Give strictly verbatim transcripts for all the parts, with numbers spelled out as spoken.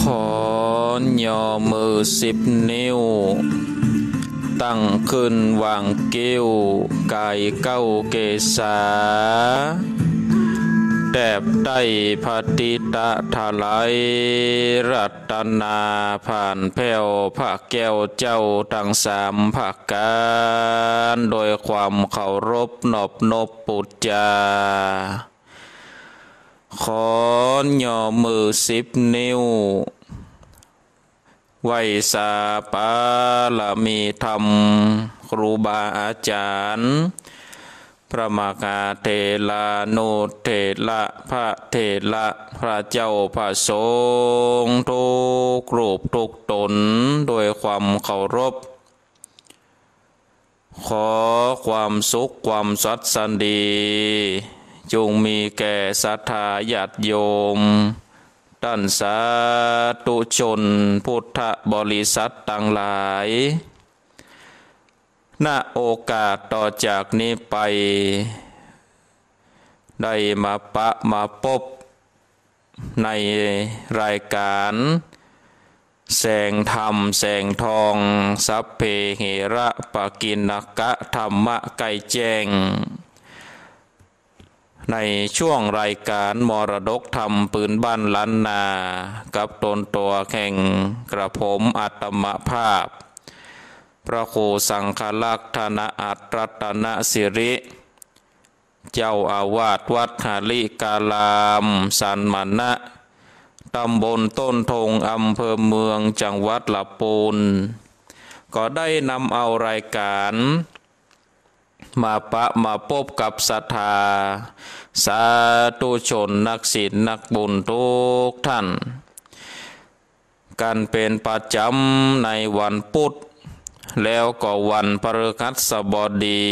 อย่อมือสิบนิ้วตั้งขึ้นวางกิ้วไก่เก้าเกษาแตบใต้พติตะทลายรัตนาผ่านแผ่วพระแก้วเจ้าทั้งสามภาคการโดยความเคารพนอบนบปุจจาขอย่อมือสิบนิ้วไหวสาปาลามีธรรมครูบาอาจารย์พระมหาเถระนุเถระพระเถระพระเจ้าพระสงฆ์ทุกรูปทุกตนโดยความเคารพขอความสุขความสัตย์สันดีจงมีแก่ศรัทธาญาติโยมท่านสาธุชนพุทธบริษัทต่างหลายณโอกาสต่อจากนี้ไปได้มาปะมาพบในรายการแสงธรรมแสงทองสัพเพเหระปกิณกะธรรมะไก่แจ้งในช่วงรายการมรดกธรรมปืนบ้านล้านนากับตนตัวแข่งกระผมอัตมภาพพระครูสังฆลักษณะอัตรัตนสิริเจ้าอาวาสวัดหาลิกาลามสันมณะตำบลต้นทงอำเภอเมืองจังหวัดลำพูนก็ได้นำเอารายการมาปะมาพบกับศรัทธาสาธุชนนักศีลนักบุญทุกท่านกันเป็นประจำในวันพุธแล้วก็วันพฤหัสบดี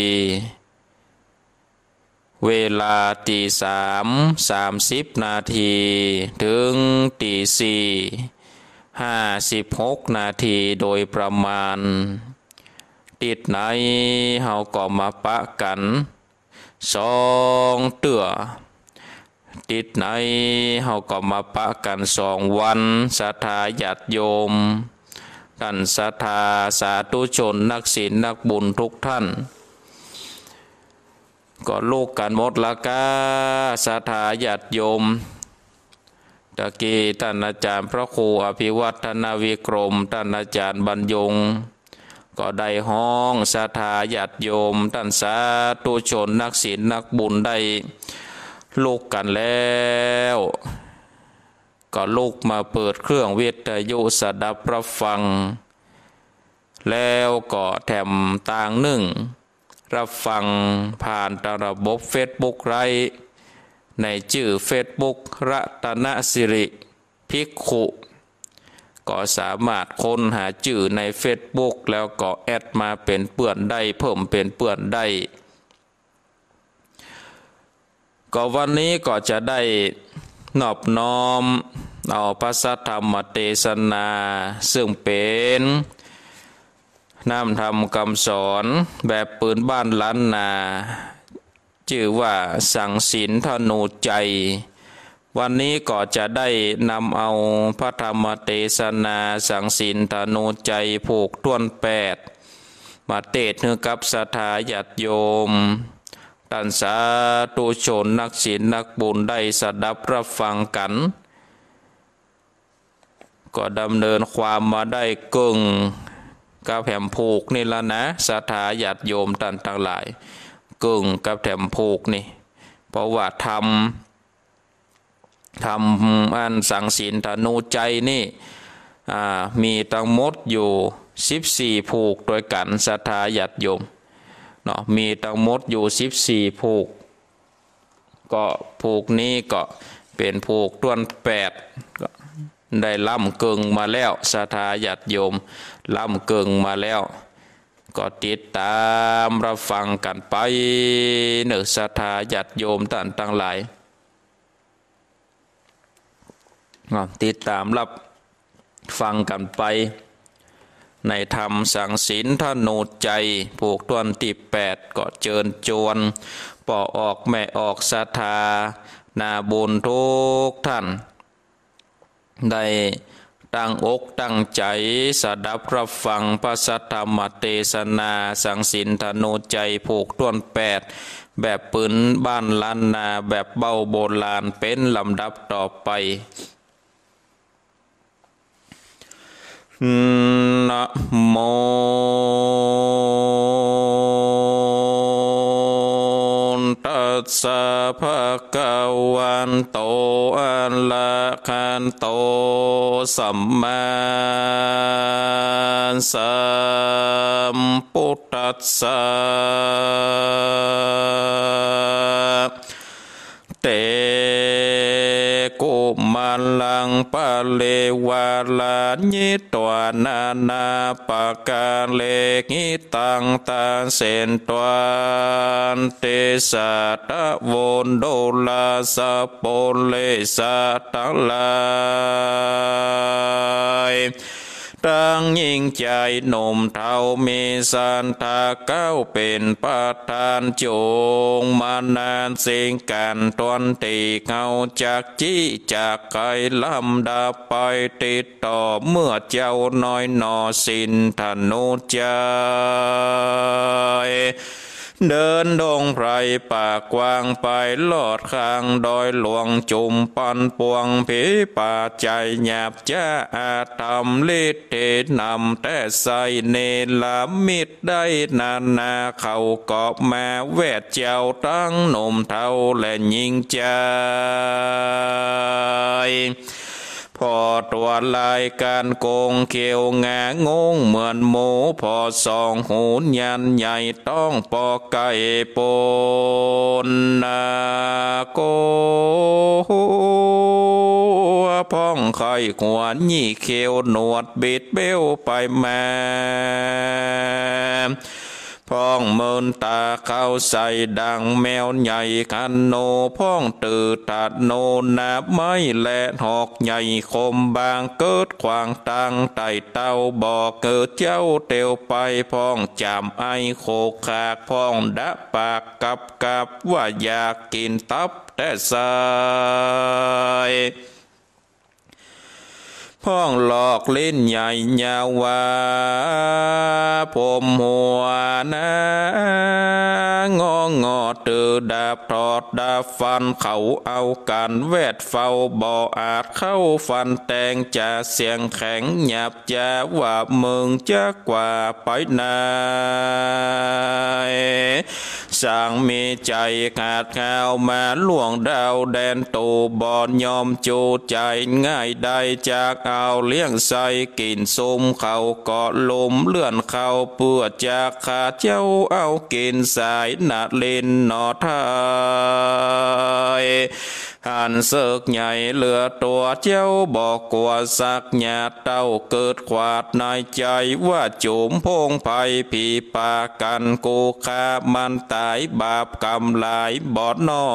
เวลาตีสามสามสิบนาทีถึงตีสี่ห้าสิบหกนาทีโดยประมาณติดไหนเฮาก็มาปะกันสองเตื้อติดไหนเฮาก็มาปะกันสองวันศรัทธาญาติโยมท่านศรัทธาสาธุชนนักศีลนักบุญทุกท่านก็ลูกกันหมดละกาศรัทธาญาติโยมตะกี้ท่านอาจารย์พระครูอภิวัฒนวิกรมท่านอาจารย์บรรยงก็ได้ห้องศรัทธาญาติโยมท่านสาธุชนนักศีลนักบุญได้ลูกกันแล้วก็ลูกมาเปิดเครื่องวิทยุสดับรับฟังแล้วก็แถมต่างหนึ่งรับฟังผ่านทางระบบเฟซบุ๊กไรในชื่อเฟซบุ๊กรัตนสิริภิกขุก็สามารถค้นหาชื่อในเฟซบุ๊กแล้วก็แอดมาเป็นเพื่อนได้เพิ่มเป็นเพื่อนได้ก็วันนี้ก็จะได้นอบน้อมเอาพระสัทธรรมเทศนาซึ่งเป็นน้ำธรรมคำสอนแบบปืนบ้านล้านนาชื่อว่าสังศีลธนูใจวันนี้ก็จะได้นำเอาพระธรรมเทศนาสังศีลธนูใจผูกต้วนแปดมาเทศน์ให้กับศรัทธาญาติโยมท่านสาธุชนนักศีลนักบุญได้สดับรับฟังกันก็ดำเนินความมาได้กึ่งกับแถมผูกนี่ละนะศรัทธาญาติโยมท่านทั้งหลายกึ่งกับแถมผูกนี่เพราะว่าทำทำอันสังศีลธนูใจนี่มีทั้งหมดอยู่สิบสี่ผูกโดยกันศรัทธาญาติโยมเนาะมีทั้งหมดอยู่สิบสี่ผูกก็ผูกนี้ก็เป็นผูกต้วนแปดก็ได้ล่ำเกิงมาแล้วศรัทธาญาติโยมล่ำเกิงมาแล้วก็ติดตามรับฟังกันไปเนื้อศรัทธาญาติโยมท่านทั้งหลายติดตามรับฟังกันไปในธรรมสังศีลธนูใจผูกต้นที่แปดก็เจิญจวนปอออกแม่ออกศรัทธานาบุญทุกท่านได้ตั้งอกตั้งใจสดับรับฟังพระสัทธรรมเทศนาสังสินธโนใจผูกต้นแปดแบบปืนบ้านล้านนาแบบเบ้าโบราณเป็นลำดับต่อไปนะโมตัสสะภะคะวันโตอะระหะโตสัมมาสัมพุทธัสสะเตกุมาลังปะเลวาลานิตวานานาปะกาเลกิตังตาเสนตวันเตสะตะโวนโดลาสะโปเลสะตังลายตั้งยิ่งใจหนุ่มเทามีสันทาเก้าเป็นประธานจงมานานสิ่งกันตวนตีเขาจากจี้จากไกลลำดาไปติดต่อเมื่อเจ้าน้อยนอสินธนุใจเดินดงไพรป่ากว้างไปลอดข้างดอยหลวงจุมปันปวงผีป่าใจหยาบจ้าอาธรรมฤทธิ์เทนำแต่ใส่เนลามิดได้นานาเขาเกาะมาแวดเจ้าตั้งหนุ่มเทาและหญิงใจพอตัวลายการโกงเขียวงางงเหมือนหมูพอสองหูยันใหญ่ต้องปอไก่ปนนาโกพ้องไข่หัวยี่เขียวหนวดบิดเบี้ยวไปมาพ้องเมินตาเข้าใส่ดังแมวใหญ่คันโนพ้องตือตัดโนนาบไม้และหอกใหญ่คมบางเกิดขวางตังไต่เต้าบอกเกิดเจ้าเตียวไปพ้องจำไอโคขากพ้องดะปากกับกับว่าอยากกินตับแต่สายพ้องหลอกลิ้นใหญ่ยาวว่าผมหัวนะงองอตือดาบทอดดาบฟันเขาเอากันแวดเฝ้าบ่ออาจเข้าฟันแตงจะเสียงแข็งหยาบจะว่ามึงจะกว่าไปนายสร้างมีใจขาดข้าวมาล่วงดาวแดนตูบอนยอมจูใจง่ายได้จากเอาเลี้ยงใส่กินซุมเขาเกาะลมเลื่อนเขาเปื่อจากขาเจ้าเอากินสายนาลินนอทายหันเสกใหญ่เหลือตัวเจ้าบอกกว่าสักหยาเต้าเกิดขวาดในใจว่าจุมพงไผ่ผีปากันกูคามันตายบาปกรรมหลายบอดน้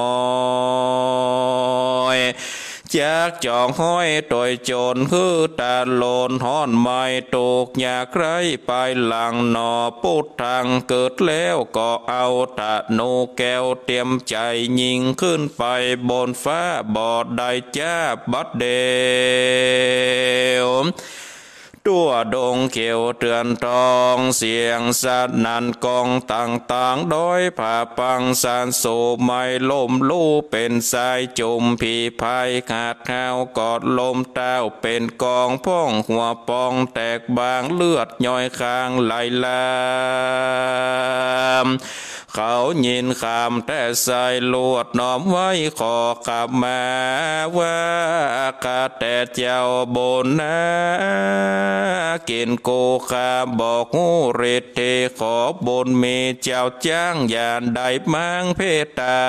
อยจากจองห้อยตัวโจรคือตาโลนห้อนไม้ตกอยากไรไปหลังหนอปุดทางเกิดแล้วก็เอาตะโนแก้วเตรียมใจยิงขึ้นไปบนฟ้าบอดได้จ้าบัดเดียวตัวดงเขียวเตือนทองเสียงสัตว์นันกองต่างๆโดยผ่าปังสานโศไม่ลมลู่เป็นสายจุมผีพายขาดข้าวกอดลมเต้าเป็นกองพ่องหัวปองแตกบางเลือดย่อยคางไหลลามเขายินคำแต่ใส่ลวดน้อมไว้ขอขับมาว่ากาแต่เจ้าบนนะกินโกคาบอกหูเรตเทขอบนมีเจ้าจ้างยานได้มังเพตา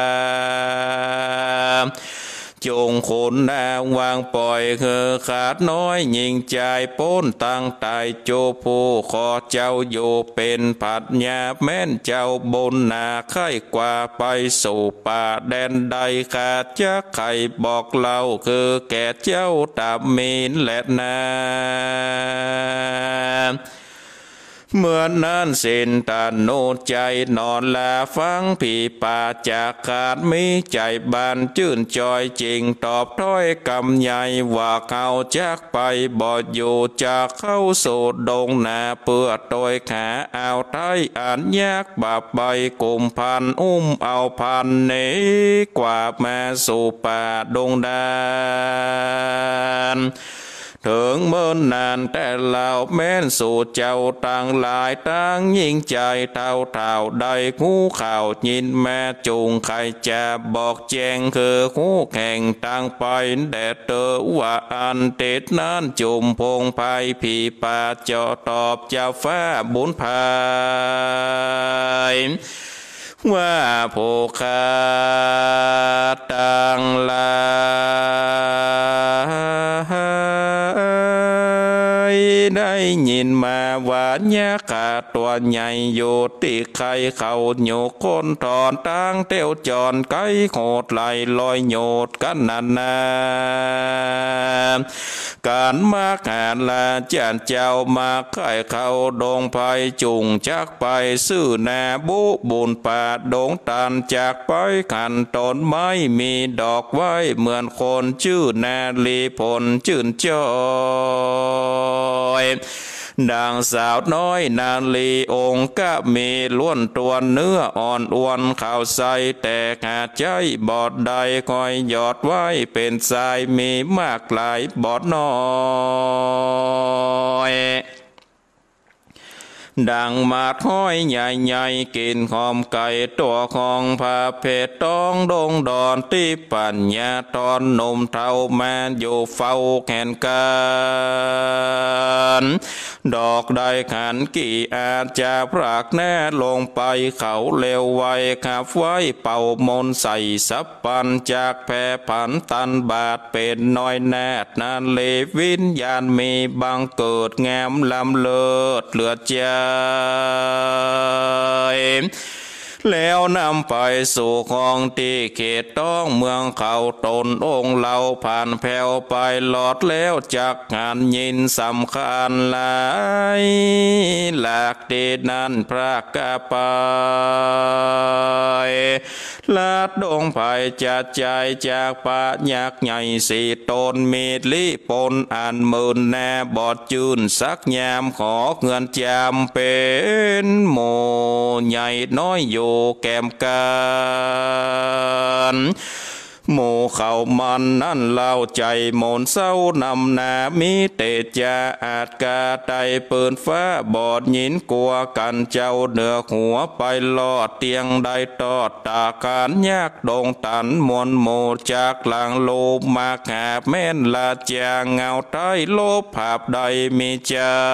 จงคนนางวางปล่อยเหือขาดน้อยยิงใจป้นตั้งตายโจผู้ขอเจ้าอยู่เป็นผัดยาแม่นเจ้าบนนาไข่กว่าไปสู่ป่าแดนใดขาดจะไข่บอกเล่าคือแก่เจ้าตามีนและนาเมื่อนั้นสินตาโนใจนอนลาฟังผีป่าจากขาดมีใจบานชื่นจอยจริงตอบถ้อยกำใหญ่ว่าเขาจากไปบ่อยู่จากเข้าสู่ดงนาเพื่อโดยขาเอาไทยอ่านยากบาปใบกุมพันอุ้มเอาพันนี้กว่ามาสู่ป่าดงดานถึงเมื่อนานแต่เหล่าแม้นสู่เจ้าต่างหลายต่างยิ่งใจเท่าเท่าได้หูข่าวยินแม่จุงใครจะบอกแจ้งคือหูแข่งต่างไปแดดเตอว่าอันเตดนั้นจุมพงภัยผีป่าเจาะตอบเจ้าฟ้าบุญภายว่าผู้ขาต่างหลายได้ยินมาว่าญาขาตัวใหญ่อยู่ที่ใครเขาโยกคนถอนตั้งเต้วจอนไก่โหดไหลลอยโยดกันนานาการมาหาลาจานเจ้ามาไข่เขาดงไผ่จุงจากไปซื้อนาบุบุญป่าดงตันจากไปขันต้นไม้มีดอกไว้เหมือนคนชื่อนาลีผลจื่นจอยดังสาวน้อยนาลีองค์ก็มีล้วนตัวเนื้ออ่อนอ้วนข่าวใสแต่ขาดใจบอดใดคอยหยอดไว้เป็นสายมีมากหลายบอดน้อยดังมาท้อยใหญ่ๆกินหอมไก่ตัวของพาเพชรต้องดงดอนที่ปัญญาตอนนมเท่าแมนอยู่เฝ้าแขนกันดอกได้ขันกี่อาจจะพรากแน่ลงไปเขาเลวไว้ขับไว้เป่ามนใส่สับปันจากแผ่ผันตันบาดเป็นน้อยแนดนานเลวิญญาณมีบังเกิดแงมลำเลิศเหลือใจแล้วนำไปสู่ของที่เขตต้องเมืองเขาตนองค์เราผ่านแผ่วไปหลอดแล้วจากงานยินสำคัญหลายหลากเดนั้นพระกาไปลาดดงไผ่จัดใจจากป่าหยักใหญ่สีตนมีลิปนอันหมื่นแน่บอดจืนสักยามขอเงินจำเป็นโมใหญ่น้อยอยู่แก้มกันหมู่เขามันนั่นเล่าใจมนเศร้านำนามีเตจาอาจกาไตปืนฟ้าบอดยินกลัวกันเจ้าเหนือหัวไปลอดเตียงได้ตอดตาการยากดงตันมวลโมจากหลังโลบมากหาแม่นลาจาเงาใต้โลบภาพใดมีใจ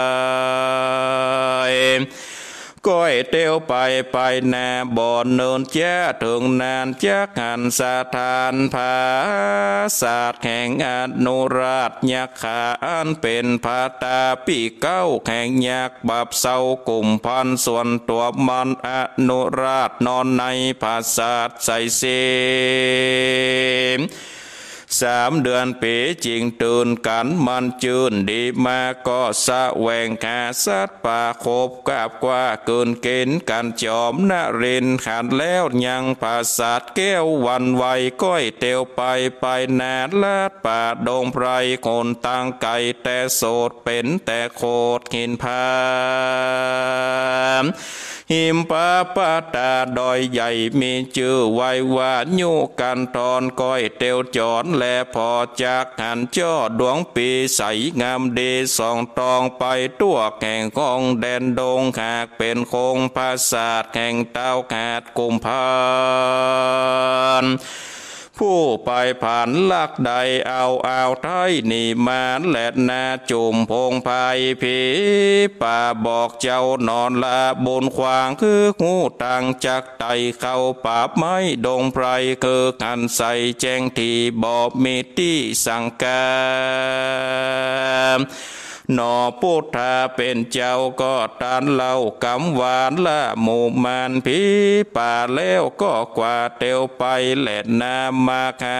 ก้อยเตียวไปไปนาบ่อนเนินแจ้ถึงนานจากหันสาทานภาศาสตร์แห่งอนุราชยักขาอันเป็นพาตาปีเก้าแห่งยักบับเศร้ากลุ่มพันส่วนตัวมันอนุราชนอนในภาศาสตร์ใส่เสมสามเดือนปีจริงตื่นกันมันจืนดีมาก็สะแหวงหาสัตว์ป่าคบกับกว่าเกินเกณฑ์กันจอมนรินขันแล้วยังภาษาแก้ววันไวก้อยเตียวไปไปนาดลาดป่าดงไพรคนตั้งไก่แต่โสดเป็นแต่โคดหินพามหิมปาปาตาดอยใหญ่มีชื่อไว้ว่าญูกันตอนก้อยเตียวจอนและพอจากหันจ้อดวงปีใสงามดีสองตองไปตัวแข่งของแดนดงหากเป็นคงภาษาแห่งเต้าขาดกุมพานผู้ไปผ่านลักใดเอาเอาไทยนี่มาแหลดนาจุ่มพงไพ่ผีป่าบอกเจ้านอนละบนขวางคือหูตังจักไตเข้าป่าไม้ดงไพรคือกันใส่แจ้งที่บอกมีที่สั่งการหนอพุทธาเป็นเจ้าก็ตานเล่ากำหวานละหมู่มานผีป่าแล้วก็กว่าเตียวไปแหลดนามาคา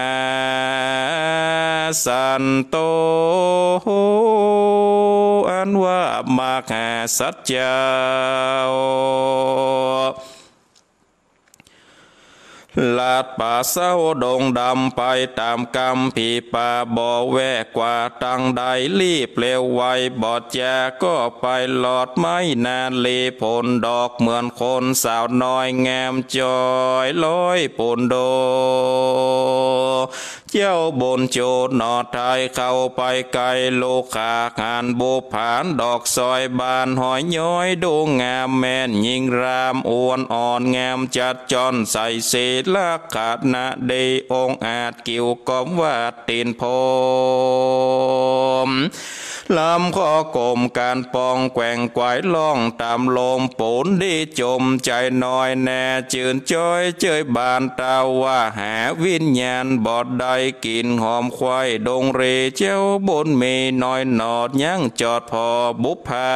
สันโตอันว่ามาคาสัจเจ้าลาดป่าเศร้าดงดำไปตามกำผีป่าบ่อแวกกว่าตังใดรีบเร็วไวบอดจาก็ไปหลอดไม้นานลีผลดอกเหมือนคนสาวน้อยงามจอยลอยปูนโดเจ้าบนโจดนอไทยเข้าไปไกลลูกขาหานบุผานดอกซอยบานหอยย้อยดูงามแม่นยิงรามอ้วนอ่อนงามจัดจอนใส่เศษลักขาดนาเดองอาจกิ่วกอมวาดตีนพมลำข้อกลมการปองแกว่งไกวล่องตามลมปูนดีจมใจน้อยแน่จืนจ้อยเจยบานตาว่าหาวิญญาณบอดใดกินหอมควายดงเรเจ้าบนมีน้อยหนอดยังจอดพอบุพพา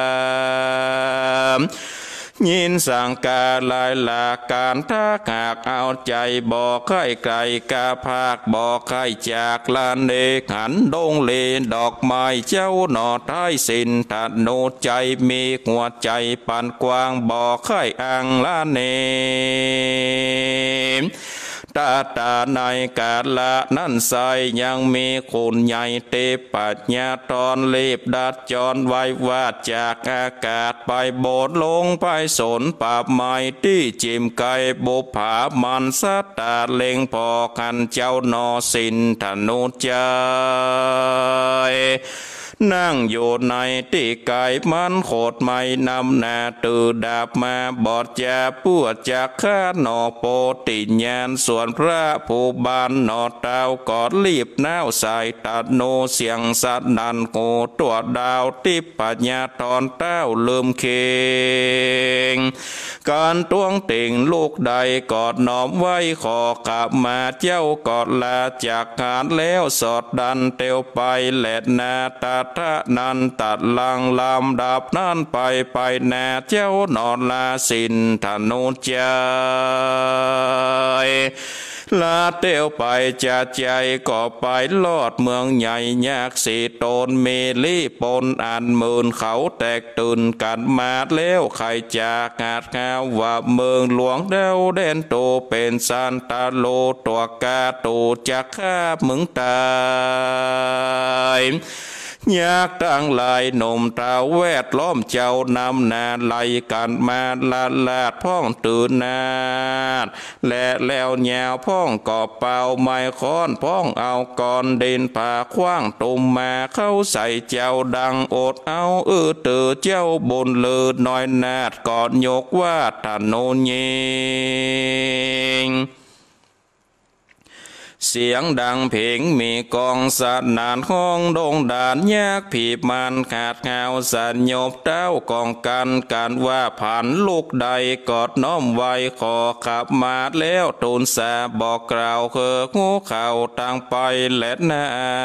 ยินสังกาลายหลาการทักหากเอาใจบอกให้ไกลกาภาคบอกให้จากลานเดขันดงเลดอกไม้เจ้าหนอท้ายสินทัดโนใจมีหัวใจปานกว้างบอกให้อังลานเนตาตาในกาละนั่นใสยังมีคุณใหญ่เตปัญญาตอนเล็บดัดจรไว้วาดจากอากาศไปโบดลงไปสนปาบไม้ที่จิมไก่บุผามันสัตตาเล็งพอกันเจ้านอสินธนุใจนั่งอยู่ในที่ไก่มันโคดไม่นำนาตือดาบมาบอดจะปวดจากข้าหนอโปติญาณส่วนพระผู้บานหนอเต้ากอดรีบน้าวใส่ตัดโนเสียงสัตนันโกตัวดาวติปัญญาตอนเต้าลืมเคงการตวงติ่งลูกใดกอดน้อมไว้ขอกลับมาเจ้ากอดลาจากหานแล้วสอดดันเตียวไปแหลดนาตาทะนันตัดลังลำดับนั่นไปไปแน่เจ้านอนลาสินธนุใจลาเตียวไปจะใจก็ไปลอดเมืองใหญ่ยากสีโตนเมลีปนอันหมื่นเขาแตกตื่นกันมาแล้วใครจากาดข่าวว่าเมืองหลวงเดาเด่นโตเป็นซานตาโลตัวกาตูจากข้ามึงตายยากตั้งหลายหนุ่มตาแวดล้อมเจ้านำนาไล่กันมาลาลาดพ้องตื่นนาดและแล้วแนวพ้องกอบเป่าไม้ค้อนพ้องเอาก่อนดินผ่าคว้างตุ่มมาเข้าใส่เจ้าดังอดเอาเออเตือเจ้าบนเลือน้อยนาดก่อนยกว่าถนนยิงเสียงดังเพลงมีกองสัตว์นานห้องดงดานยากผีมันขาดข่าวสัญญบเต้ากองกันการว่าผ่านลูกใดกอดน้อมไว้ขอขับมาแล้วตูนสาบอกกล่าวเคองูเข่าทางไปและนา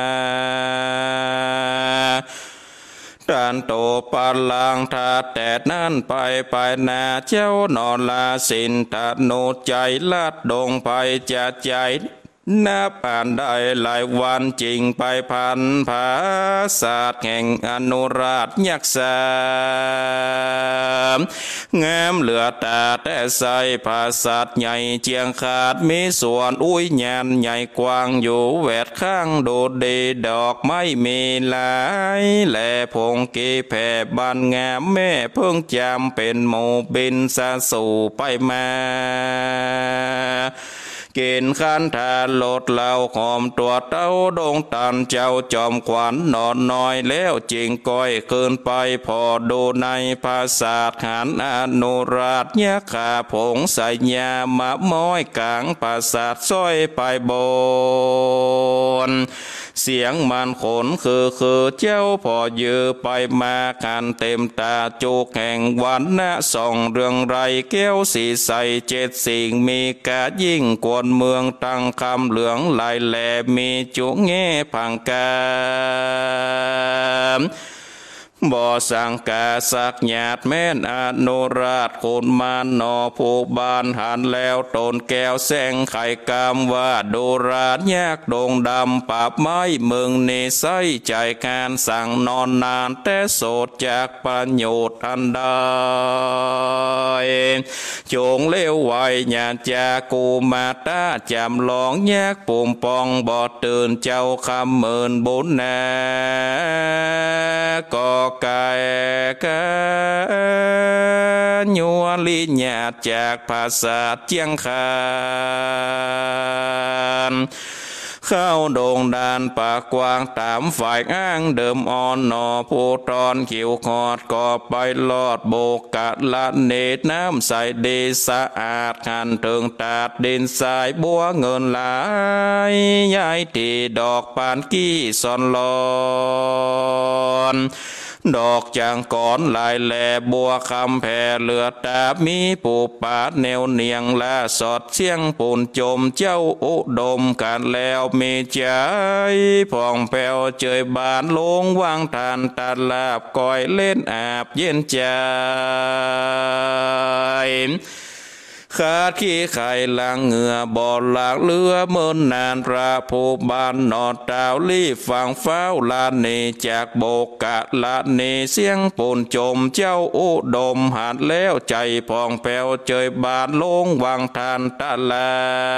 ดานโตปาลังทาแต่นั่นไปไปนาเจ้านอนลาสินตาโนใจลาดดงไปจะใจนับผ่านได้หลายวันจริงไปพันภาศาสตร์แห่งอนุราชยักษางามเหลือตาแต่ใส่ภาษาใหญ่เจียงขาดมีส่วนอุ้ยญานใหญ่กว้างอยู่แวดข้างโดดเดดอกไม้มีหลายและพงกีแผ่บานงามแม่เพิ่งจำเป็นโมบินสะสู่ไปมาเกณฑ์ขันธาโลดเหล่าหอมตัวเต้าดงตันเจ้าจอมขวัญนอนน้อยแล้วจริงก้อยเกินไปพอดูในภาษาหันอนุราชยะขาผงใส่ยามะม้อยกลางภาษาซ้อยไปบนเสียงมันขนคือคือเจ้าพอเยือไปมากันเต็มตาจุกแห่งวันนะส่องเรื่องไรแก้วสีใสเจ็ดสิ่งมีกายิ่งกวนเมืองตั้งคำเหลืองลายแหลมีจุแง่พังกาบ่อสังกาสักหยาดแม่นอนุราชคุณมานนอผู้บานหันแล้วตนแก้วแสงไข่กามว่าดูราชยากดงดำปราบไม้เมืองเนใสใจการสั่งนอนนานแต่โสดจากประโยชน์อันใดจงเลี้ยวไว้ญาจากกูมาตาจำลองยากปุ่มปองบ่ตื่นเจ้าคำเมินบุญนาก็ไก่กันยัวลิญาจากภาษาเจียงคานเข้าโด่งดานปากกว้างตามฝ่ายอ้างเดิมอ่อนนอผู้ตอนขิวขอดก็ไปลอดโบกกะละเนตน้ำใสดีสะอาดขันถึงตาดดินสายบัวเงินหลายย้ายที่ดอกปานกี้ซอนลอนดอกจางก้อนลายแหลบัวคำแผ่เลือตามีปูปาดแนวเนียงและสอดเสียงปูนจมเจ้าอุดมกันแล้วมีใจผ่องแผ้วเจยบานลงวางทานตาลาบก้อยเล่นอาบเย็นใจขาดขี้ไข่ลังเหงื่อบ่อหลากเรือเมินนานพระผู้บานนอดดาวลี่ฟังเฝ้าลาเนจากโบกกะลาเนเสียงปูนจมเจ้าอุดมหัดแล้วใจผ่องแผ้วเจยบานลงวางทานตาลา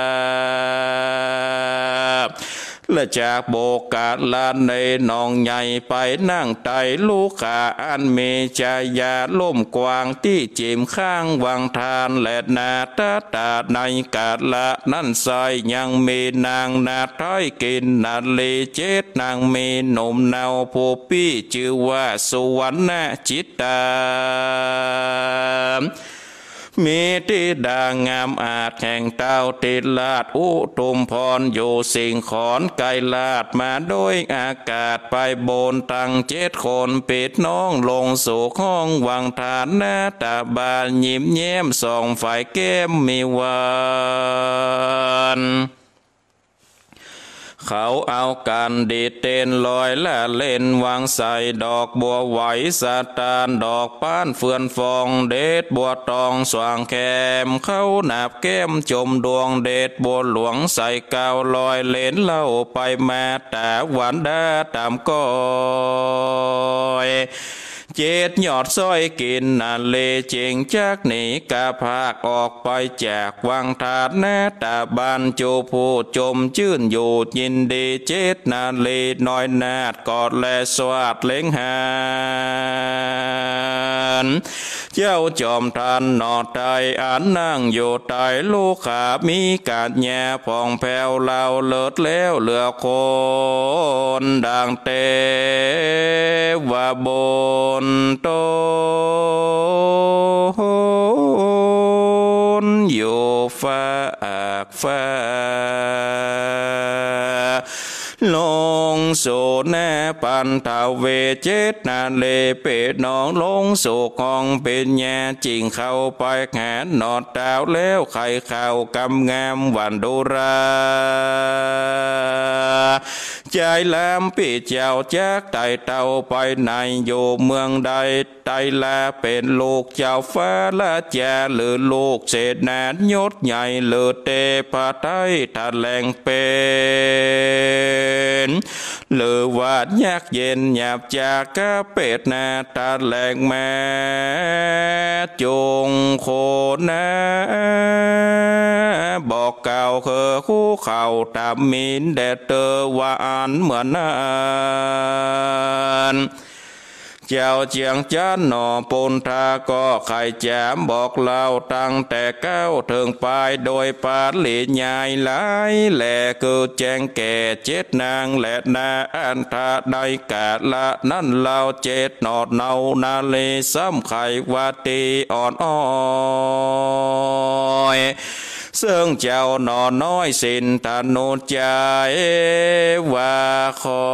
และจากโบกาลานในนองใหญ่ไปนั่งไตลูกขาอันเมจายาล่มกวางที่จิมข้างวังทานและนาตาตาในกาละนั่นใสยังมีนางนาท้อยกินนาลีเจตนางมีหนุ่มเนาผู้พี่ชื่อว่าสุวรรณจิตตามีติดางามอาจแห่งเต้าติดลาดอุตุมพรอยู่สิ่งขอนไกลาดมาโดยอากาศไปโบนตั้งเจ็ดคนปิดน้องลงสู่ห้องวังทานหน้าตาบานยิ้มแย้มส่องฝ่ายแก้มมีหวานเขาเอากันดีเต้นลอยและเล่นวางใส่ดอกบัวไหวสะตานดอกป้านเฟื่อนฟองเด็ดบัวตองสว่างแคมเข้าหนาบแก้มจมดวงเด็ดบัวหลวงใส่กาวลอยเล่นเล่าไปมาแต่หวานดาตามก้อยเจ็ดยอดซ้อยกินนาเลเจงจากหนีกาพากออกไปจากวังทาดหน้าตาบานจูผู้จมชื่นอยู่ยินดีเจ็ดนาเลน้อยนาดกอดและสวัสดเล็งหานเจ้าจอมทันนอดไตอันนั่งอยู่ใต้ลูกขามีกาดแย่ผ่องแผ้วเล่าเลิศแล้วเหลือคนดังเตว่าบนโตนอยู่ฝากฟ้าลงสู่แนปันทาเวเจตนาเลเปดน้องลงสู่กองเป็นแย่จริงเข้าไปแขนนอดดาวแล้วไข่ข่าวกำงามวันดูราใจแหลมปีเจ้าจากไต่เต่าไปในอยู่เมืองใดไตลาเป็นลูกเจ้าฟ้าละแจหรือลูกเศษนานยศใหญ่หรือเตพาไทยทะแลงเป็นหรือวาดยากเย็นหยาบจากกะเป็ดนาตาแหลงแม่จงโคนาบอกเก่าเคอคู่เข่าตามมินแดดเตอวานเหมือนนั้นเจ้าเจียงจันหนอปุนทาก็ไข่แจมบอกเล่าตั้งแต่เก้าถึงปลายโดยปาดหลีใหญ่หลายแหล่คือแจงแก่เจ็ดนางและนาอันทาได้กาดละนั่นเล่าเจ็ดนอดเนานาเลซ้ำไข่วาตีอ่อนอ้อยซึ่งเจ้าหนอน้อยสินธนุใจว่าขอ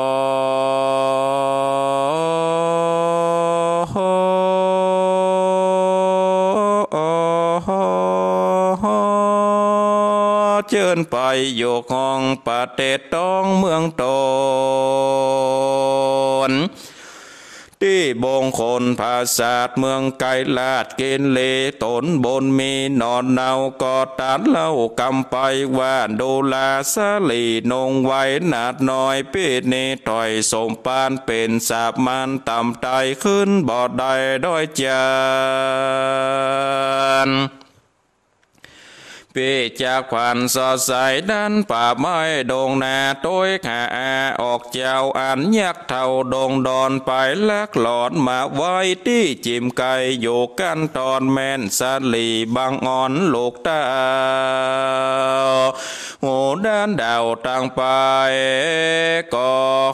เชิญไปอยู่ของประเทศต้องเมืองตนที่บงคนภาษาเมืองไกลลาดเกณฑ์เลตนบนมีนอนเนากอตัดเล่ากำไปว่าดูลาสาลีนงไว้นาดน้อยปีเนถอยสมปานเป็นสาบมันต่ำไตขึ้นบ่อใดด้อยจานปีจากผ่านสอดใสดันป่าไม้ดงนาโต้ยขาออกเจ้าอันยักเท่าดงดอนไปลักหลอนมาไว้ที่จิมไก่อยู่กันตอนแม่นสาลีบางอ่อนลูกตาโหด้านดาวต่างไปก็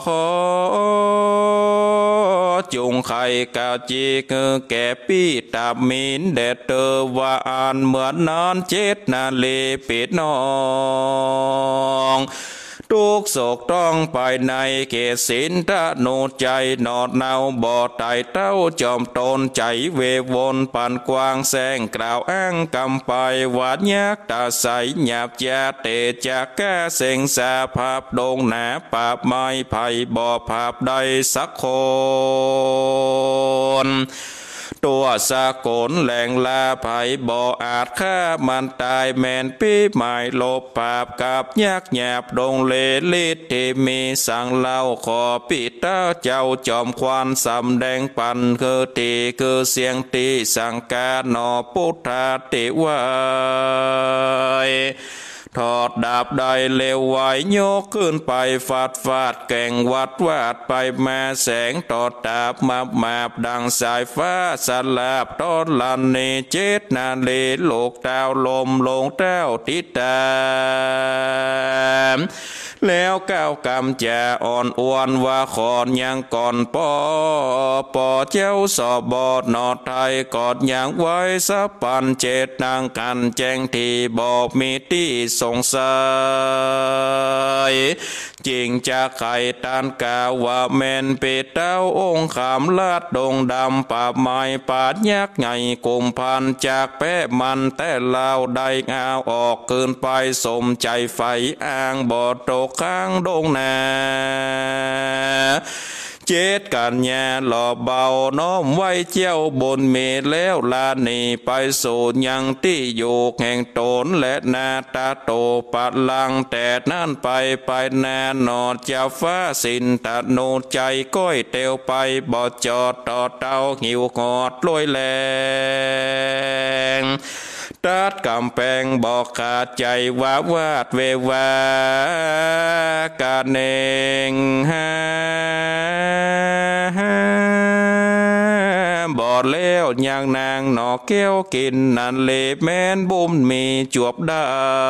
จุงไข่กาจีคือแก่ปีตามินเดดเตอว่าอ่านเหมือนนอนเจ็ดนาเลปิดน้องทุกโศกต้องไปในเกศินทะโนใจนอดเนาบ่อไตเต้าจอมตนใจเววนปันกวางแสงกล่าวอ้างกำไปหวาดยักตาใสหยาบยาเตจากแก้เสงสาภาพดงหนาปาบไม้ไผ่บ่อภาพใดสักคนตัวสะกลแหลงลาไผ่บ่ออาจฆ่ามันตายแมนปีหมายลบภาพกับยักหยาบดงเลลิดที่มีสั่งเล่าขอปิตาเจ้าจอมควานสำแดงปันคือตีคือเสียงตีสังกาหนอพุทธาติวายถอดดาบได้เลวไหวยกขึ้นไปฟาดฟาดแก่งวัดวาดไปมาแสงตอดดาบมามาบดังสายฟ้าสลับต้นลันเนเจตนาเลโลกดาวลมลงเต้าติดตามแล้วก้าวกำจะอ่อนอวนว่าขอนยังก่อนปอปอเจ้าสอบบอดนอไทยกอดยังไว้สับปันเจตนางกันแจ้งที่บอกมีที่สงสัยจริงจะไข่ตานกาว่าแมนเปเต้าองค์ขามลาดดงดำป่าไม้ป่ายักษ์ใหญ่กุมพันจากแป้มันแต่ลาวได้งาออกเกินไปสมใจไฟอ้างบ่อตกข้างดงนาเจ็ดกันยาหล่อเบาน้อมไว้เจ้าบนเมฆแล้วลานีไปสู่ยังที่อยู่แห่งตนและนาตาโตปัดลังแต่นั่นไปไปนานอดจะฟ้าสินตะโนใจก้อยเตียวไปบ่จอดต่อเต้าหิวงอดลอยแรงตัดกำแพงบอกขาดใจว่าวาดเววากาเนงฮาบอดแล้วยังนางหนอแก้วกินนันเลแม่นบุมมีจวบได้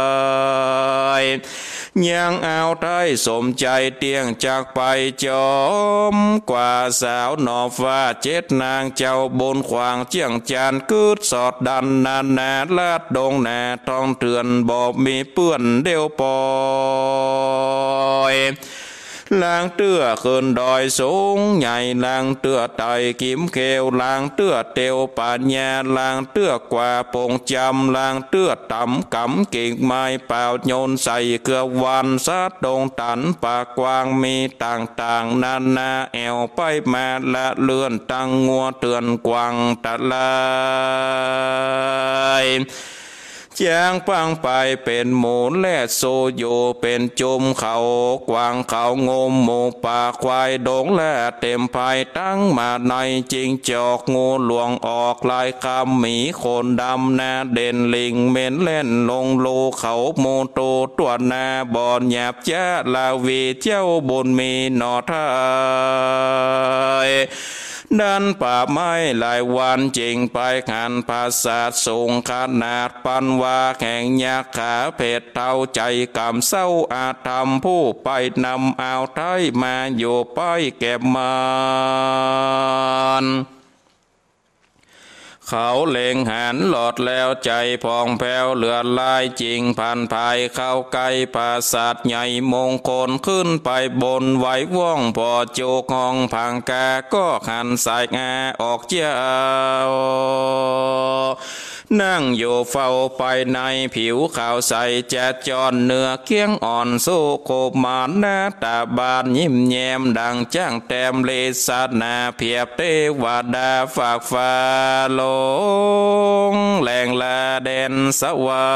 ยังเอาไทยสมใจเตียงจากไปจอมกว่าสาวนอฟ้าเจ็ดนางเจ้าบนขวางเจียงจานคืดสอดดันนานาลาดดงนาทองเถื่อนบอกมีเปื้อนเดียวปอยลางเตื้อขึ้นดอยสูงใหญ่ลางเตื้อไตกิมเขวลางเตื้อเตียวปัญญาลางเตื้อกว่าปงจำลางเตื้อต่ำกำกิ่งไม้เปล่าโยนใส่เกลือวันซัดดงตันปากกวางมีต่างๆนานาแอวไปมาละเลื่อนตั้งงัวเตือนกวางตะลายจางปังไปเป็นหมูแลดโซโยเป็นจุมเขากวางเขางมหมูป่าควายดงและเต็มภายตั้งมาในจริงจอกงูหลวงออกลายคำหมีโคนดำนาเด่นลิงเม้นเล่นลงโลเขาโมโตตัวนาบอนหยาบจ้าลาวีเจ้าบนมีนอทายดันป่าไม้หลายวันจริงไปขันภาษาสูงขนาดปันว่าแข่งยักขาเพชรเท่าใจกำเศร้าอาธรรมผู้ไปนำเอาไทยมาอยู่ไปเก็บมันเขาเล็งหันหลอดแล้วใจพองแผ้วเลือดลายจริงพันภายเข้าไกลปราสาทใหญ่มงคลขึ้นไปบนไหวว่องพอโจกห้องพังกาก็หันสายงาออกเจ้านั่งอยู่เฝ้าไปในผิวขาวใสแจ๊ดจอนเนื้อเคียงอ่อนสู้โคมานหน้าตาบานยิ้มแย้มดังจ้างแต้มเลสานาเพียบเทวดาฝากฟ้าลงแหลงลาเด่นสวร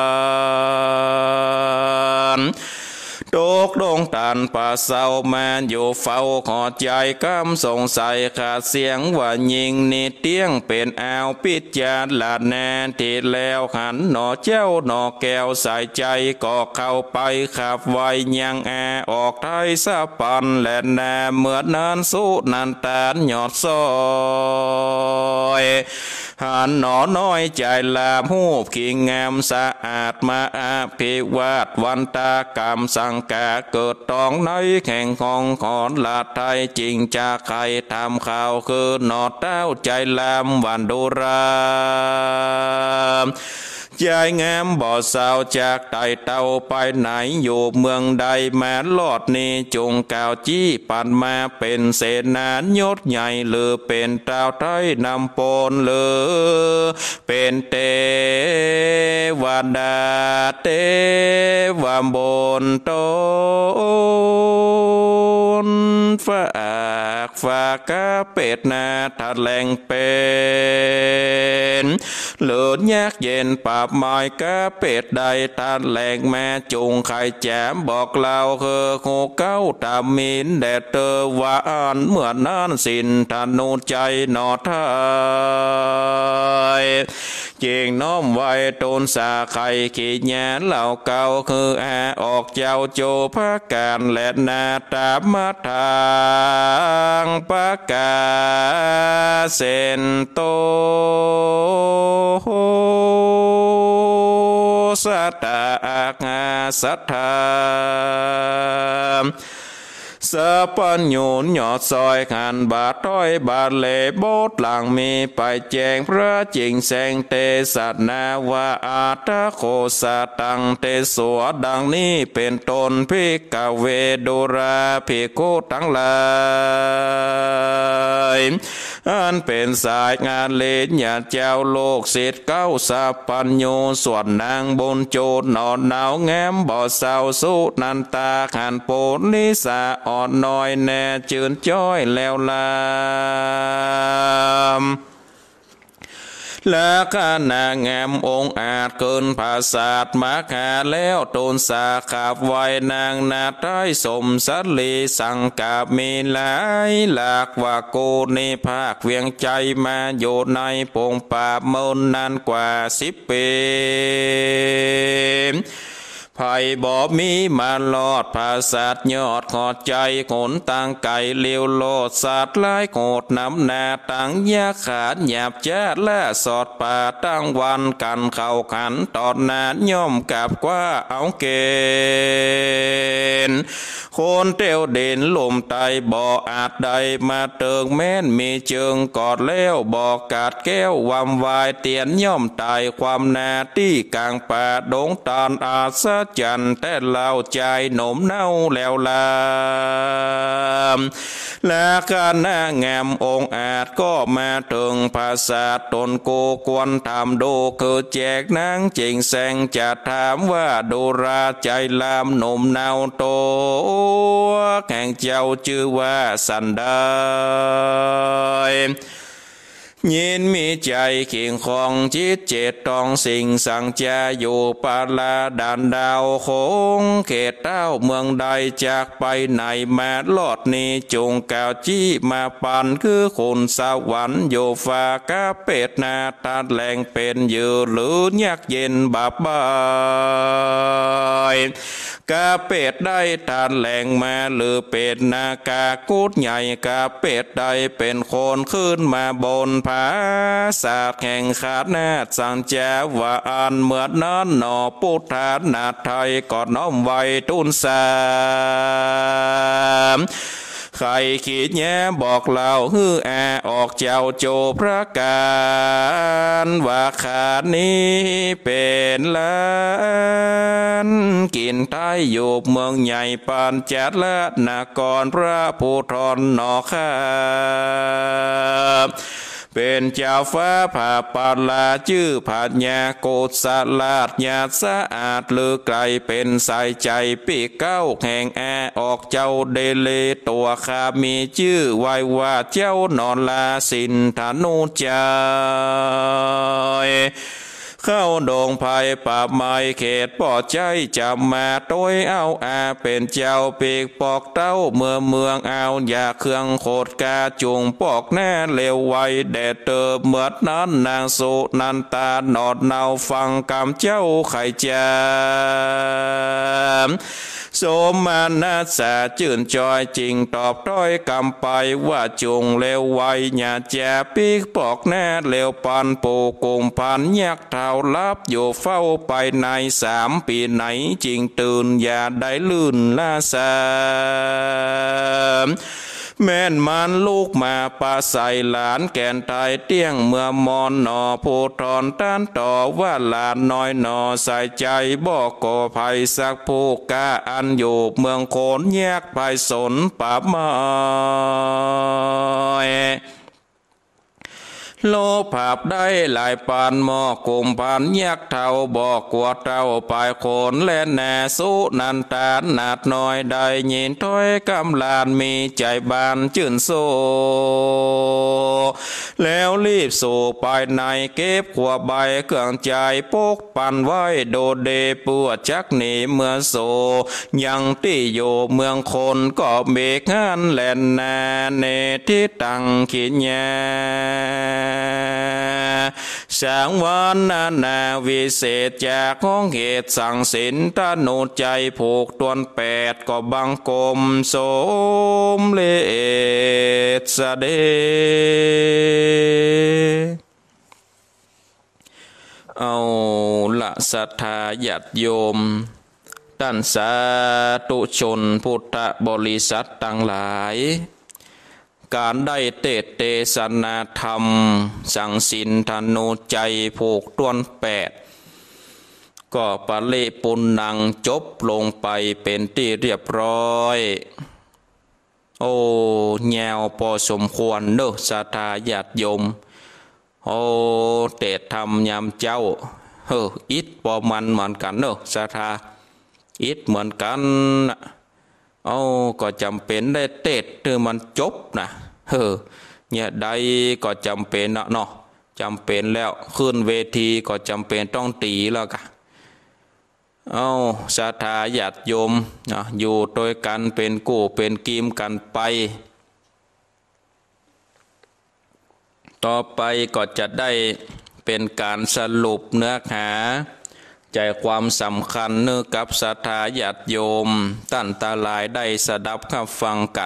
รค์ตกดงตันป่าเศร้าแมนอยู่เฝ้าขอใจกำสงสัยขาดเสียงว่ายิงนี่เตียงเป็นอาวปิดจานลาดแนนที่แล้วหันหนอเจ้าหนอแก้วใส่ใจก็เข้าไปขับไว้ยังแอออกไทยสะปันและแน่เมื่อนั้นสู้นันตานหยอดซอยหันหนอน้อยใจลาบหูบขิงงามสะอาดมาอาภิวาทวันตากรรมสังกาเกิดตองในแข่งของขอนลาไทยจริงจากใครทำข่าวคือหนอเต้าใจลามวันดูรามใจงามบ่อสาวจากไต่เต้าไปไหนอยู่เมืองใดแม้ลอดนี้จงกล่าวจี้ปันมาเป็นเสนานยศใหญ่หรือเป็นเต้าไทยนำปนหรือเป็นเทวดาเทวบนต้นฝากฝากกะเป็ดนาทัดแหลงเป็นเลือดยากเย็นปราบหมายกะเป็ดใดทัดแหลงแม่จุงไข่แจมบอกเล่าคือโคเก้าตามินแดดเตอวานเมื่อนั้นสินธนูใจหนอไทยเจงน้อมไว้ตนสาไข่ขีดแยนเหล่าเก่าคืออาออกเจ้าโจพระการและนาตามาทางปากาเซนโตสัตตาอาสัทธาสะปัญญูหยอดซอยขันบาทต้อยบาทเลโบดหลังมีไปแจงพระจริงแสงเตสัตนาวาอาตะโคสตังเตสวดังนี้เป็นตนพิกเวดุราภิกขุทั้งหลายอันเป็นสายงานเลนญาเจ้าโลกเศษเก้าสะปัญญูส่วนนางบนโจดนอนหนาวแง้มบ่อเศร้าสุนันตาขันโปนนิสาอ่อนน้อยแน่จืนจ้อยแล้วลามและข้านางแงมองอาจเกินภาษาดมาขาแล้วตนสาขาบไว้นางนาไทยสมสัตลีสังกามีหลายหลากว่าโกในภาคเวียงใจมาอยู่ในปงป่าเมินนานกว่าสิบปีภัยบ่มีมาลอดภาษาดยอดขอดใจขนต่างไก่เลี้ยวโลดสัตว์ลายโกดน้ำนาตั้งยาขาดหยาบแจ๊ดและสอดป่าตั้งวันกันเข้าขันตอดนานย่อมกับกว่าเอาเกณฑ์คนเตียวเด่นลมไตบ่ออาจใดมาเติงแม่นมีเจิงกอดแล้วบอกกาดแก้ววำวายเตียนย่อมตายความนาที่กลางป่าดงตานอาสะจันแต่เล่าใจหนมเน่าแล้วลามและการหน้างามองอาจก็มาถึงภาษาตนโกกวนทำดูคือแจกนางจริงแสงจะถามว่าดูราใจลามหนมเน่าโตแข่งเจ้าชื่อว่าสันดายยินมีใจเขียงของจิตเจตต้องสิ่งสั่งจะอยู่ปาลาด่านดาวโคงเขตเต้าเมืองใดจากไปไหนมาลอดนี้จงกล่าวจี้มาปันคือคนสวรรค์โยฟากาเป็ดนาตาแหลงเป็นยือหรือยากเย็นบาบายกาเป็ดได้ตาแหลงมาหรือเป็ดนากากูดใหญ่กาเป็ดได้เป็นคนขึ้นมาบนผาสาดแข่งขาดนาสังเจว่าอันเมื่อนั้นหนอพุทธานาไทยกอดน้อมไว้ตุนสามใครขีดแย้บอกเล่าฮือแอออกเจ้าโจพระการว่าขาดนี้เป็นล้านกินไทยอยู่เมืองใหญ่ปานจัดละนากรพระผู้ทรนอข้าเป็นเจ้าฟ้าผ่าปาลาชื่อผัดญาโกศลาดญาสะอาดหรือไกลเป็นสายใจปีเก้าแห่งแอออกเจ้าเดเลตัวข้ามีชื่อไว้ว่าเจ้านอนลาสินธนุใจเข้าดงภัยป่าไม้เขตปอดใจจับมาโดยเอาอาเป็นเจ้าปีกปอกเต้าเมื่อเมืองเอาอยาเครื่องโคดกาจุงปอกแน่เลวไวแดดเติบเมื่อนั้นนางสุนันตาหนอดเนาฟังกำเจ้าไข่จามโสมานาสาจื่นจอยจริงตอบต้อยกำไปว่าจุงเลวไวอย่าแจปีกปอกแน่เลวปันปูกุมพันยักเท่าลับอยู่เฝ้าไปในสามปีไหนจริงตื่นอย่าได้ลื่นลาสามแม่นมันลูกมาปาใส่หลานแก่นตายเตี้ยงเมื่อมอนหนอผู้ทอนต้านต่อว่าหลานน้อยหนอใส่ใจบอกก่อภัยสักผู้กาอันอยู่เมืองโขนแยกไปสนป่าไม้โลภาพได้หลายปานหมอกุมพันยักเท่าบอกกวดเท่าปลายโคนและแน่สุนันตาหนาดน้อยได้ยินถ้อยกำลานมีใจบานจื่นโซแล้วรีบสู่ไปในเก็บขวบใบเครื่องใจปกปันไว้โดเดปวดจักหนีเมื่อโซยังที่อยู่เมืองคนก็เบกหันแลนนาเนที่ตังขีญาสังวันนานาวิเศษจากห้องเหตุสั่งสินตโนใจผูกตวนแปดก็บังกลมสมเลสเดเอาละศรัทธาญาติโยมท่านสาธุชนพุทธบริษัททั้งหลายการได้เตเตศนาธรรมสั่งสินธนูใจผูกต้วนแปดก็ปะเลปุนนังจบลงไปเป็นที่เรียบร้อยโอ้แนวพอสมควรเนอะศรัทธาญาติโยมโอ้เตธรรมยามเจ้าเฮ้ออิดปอมันเหมือนกันเนอะศรัทธาอิดเหมือนกันเอาก็จำเป็นได้เตะเธอมันจบนะเฮ้อเนี่ยใดก็จำเป็นนะเนาะจำเป็นแล้วขึ้นเวทีก็จำเป็นต้องตีแล้วกันเอาศรัทธาญาติโยมนะอยู่โดยกันเป็นกู้เป็นกีมกันไปต่อไปก็จะได้เป็นการสรุปเนื้อหาใจความสำคัญเนื้อกับศรัทธาญาติโยมท่านตาลายได้สดับขับฟังกัน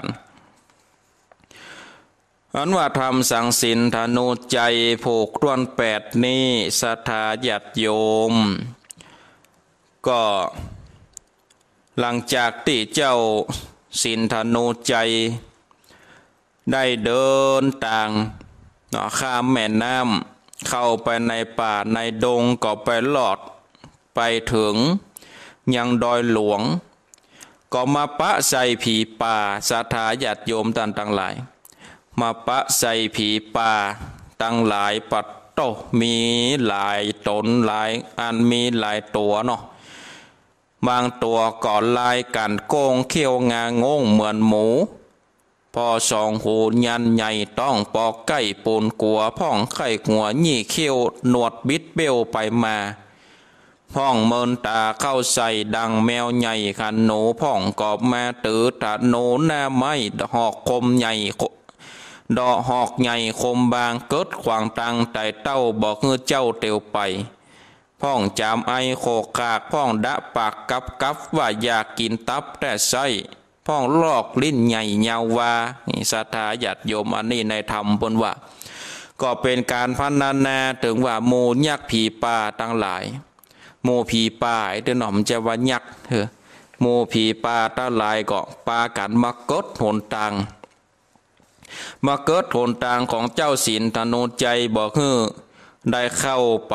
อันว่าธรรมสั่งสินธนูใจผูกต้วนแปดนี้ศรัทธาญาติโยมก็หลังจากที่เจ้าสินธนูใจได้เดินต่างข้ามแม่น้ำเข้าไปในป่าในดงก็ไปหลอดไปถึงยังดอยหลวงก็มาปะใส่ผีป่าศรัทธาญาติโยมท่านทั้งหลายมาปะใส่ผีป่าตั้งหลายปัดโตมีหลายตนหลายอันมีหลายตัวเนาะบางตัวก่อนลายกันโกงเขี้ยวงางงเหมือนหมูพอสองหูยันใหญ่ต้องปอกไก่ปูนกัวพ่องไข่หัวยี่เขี้ยวหนวดบิดเบี้ยวไปมาพ่องเมินตาเข้าใส่ดังแมวใหญ่ขันหนูพ่องกอบมาตือตาโนหน้าไม้หอกคมใหญ่ดอกหอกใหญ่คมบางเกิดขวางตังไต่เต้าบอกเงือเจ้าเตียวไปพ่องจามไอโคกากพ่องดะปากกับกับว่าอยากกินตับแต่ไส้พ่องลอกลิ้นใหญ่ยาววานี่ศรัทธาญาติโยมอันนี้ในธรรมบนว่าก็เป็นการพันนาถึงว่าโมยักษ์ผีป่าตั้งหลายโมผีป่าไอ้เดินหน่อมจะว่ายักษ์เถอะโมผีป่าตั้งหลายก็ปากันมากดหนตังมาเกิดหนทางของเจ้าศีลธนูใจบอกเฮ้อได้เข้าไป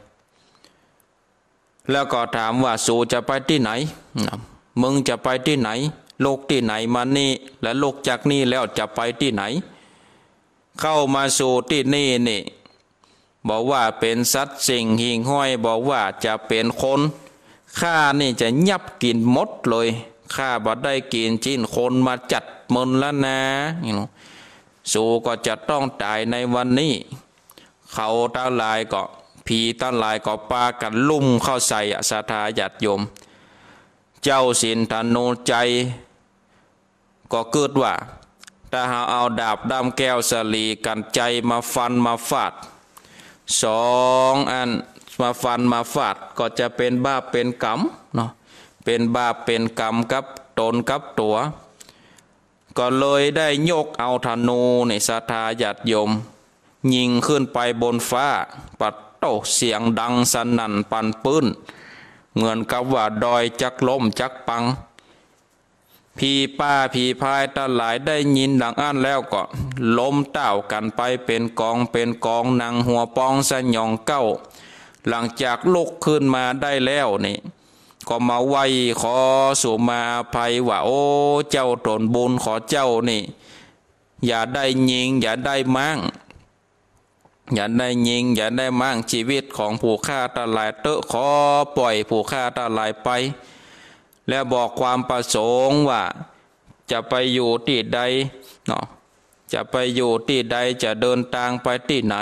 แล้วก็ถามว่าสู่จะไปที่ไหนมึงจะไปที่ไหนโลกที่ไหนมานี่และโลกจากนี่แล้วจะไปที่ไหนเข้ามาสู่ที่นี่นี่บอกว่าเป็นสัตว์สิ่งหิ่งห้อยบอกว่าจะเป็นคนข้านี่จะยับกินหมดเลยข้าบ่ได้กินจิ้นคนมาจัดมึนแล้วนะสู่ก็จะต้องตายในวันนี้เขาทั้งหลายก็ผีทั้งหลายก็ปากันลุ่มเข้าใส่ศรัทธาญาติโยมเจ้าสินธนูใจก็เกิดว่าถ้าหาเอาดาบดำแก้วสลีกันใจมาฟันมาฟาดสองอันมาฟันมาฟาดก็จะเป็นบาปเป็นกรรมเนาะเป็นบาปเป็นกรรมกับตนกับตัวก็เลยได้ยกเอาธนูในศรัทธาญาติโยมยิงขึ้นไปบนฟ้าปัดโตเสียงดังสนั่นปันปื้นเหมือนกับว่าดอยจักล้มจักปังพี่ป้าพี่พายตาหลายได้ยินดังอันแล้วก็ล้มเต้ากันไปเป็นกองเป็นกองนางหัวปองสยองเก้าหลังจากลุกขึ้นมาได้แล้วนี่ก็มาไหวขอสู่มาภัยว่าโอ้เจ้าตนบุญขอเจ้านี่อย่าได้ยิงอย่าได้มั่งอย่าได้ยิงอย่าได้มั่งชีวิตของผู้ฆ่าตาหลายเตอะขอปล่อยผู้ฆ่าตาหลายไปและบอกความประสงค์ว่าจะไปอยู่ที่ใดเนาะจะไปอยู่ที่ใดจะเดินทางไปที่ไหน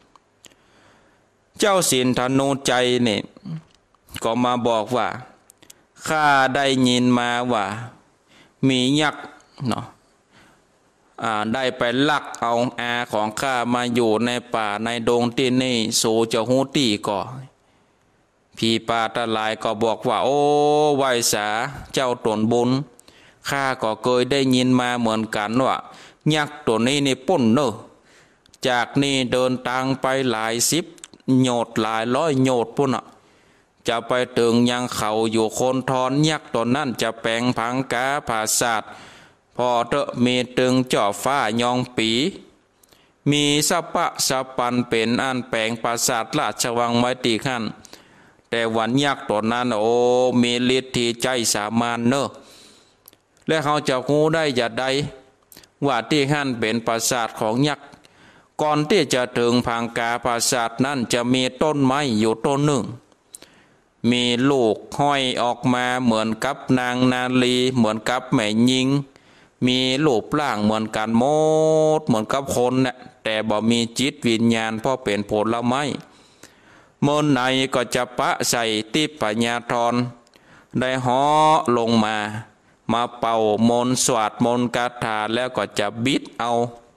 เจ้าสินธนูใจนี่ก็มาบอกว่าข้าได้ยินมาว่ามียักษ์เนาะได้ไปลักเอาอาของข้ามาอยู่ในป่าในดงที่นี่สู่จะหูตีก่อพี่ปาตาลายก็บอกว่าโอ้ไหวสาเจ้าตนบุญข้าก็เคยได้ยินมาเหมือนกันว่ายักษ์ตัวนี้นี่ปุ่นเนอะจากนี่เดินทางไปหลายสิบโยดหลายร้อยโยดปุ่นอ่ะจะไปถึงยังเขาอยู่คนทอนยักษ์ตัวนั้นจะแปลงพังกาผาศาสตร์พอเตอะมีตึงจ่อฟ้ายองปีมีสะปะสะปันเป็นอันแปลงปราสาทราชวังไว้ตีขั้นแต่วันยักษ์ตัวนั้นโอ้มีฤทธิ์ที่ใจสามานเนอะและเขาจะรู้ได้อย่าใดว่าที่ขั้นเป็นปราสาทของยักษ์ก่อนที่จะถึงพังกาปราสาทนั้นจะมีต้นไม้อยู่ต้นหนึ่งมีลูกห้อยออกมาเหมือนกับนางนาลีเหมือนกับแม่หญิงมีรูปร่างเหมือนกันหมดเหมือนกับคนเนี่ยแต่บ่มีจิตวิญญาณเพราะเป็นผลไม้มนต์ไหนก็จะปะใส่ติปัญญาธรได้ห่อลงมามาเป่ามนต์สวดมนต์คาถาแล้วก็จะบิดเอา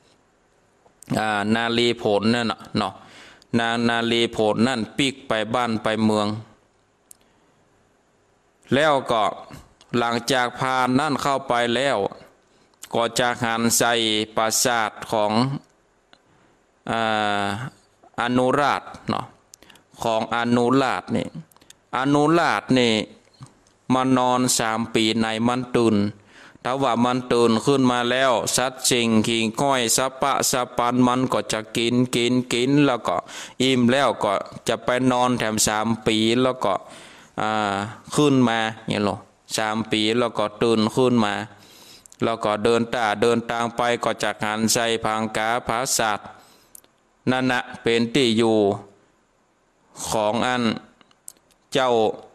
นาลีผลนั่นเนาะนานาลีผลนั่นปิกไปบ้านไปเมืองแล้วก็หลังจากพานั่นเข้าไปแล้วก็จะหันใส่ปราสาทของอนุราชเนาะของอนุราชนี่อนุราชนี่มานอนสามปีในมันตื่นถ้าว่ามันตื่นขึ้นมาแล้วสัตว์สิ่งขิงก้อยสะปะสะปันมันก็จะกินกินกินแล้วก็อิ่มแล้วก็จะไปนอนแถมสามปีแล้วก็ขึ้นมาอย่างหรอสามปีแล้วก็ตื่นขึ้นมาแล้วก็เดินตาเดินทางไปก็จะหันใส่พังกาภาษานั่นนะเป็นที่อยู่ของอันเจ้า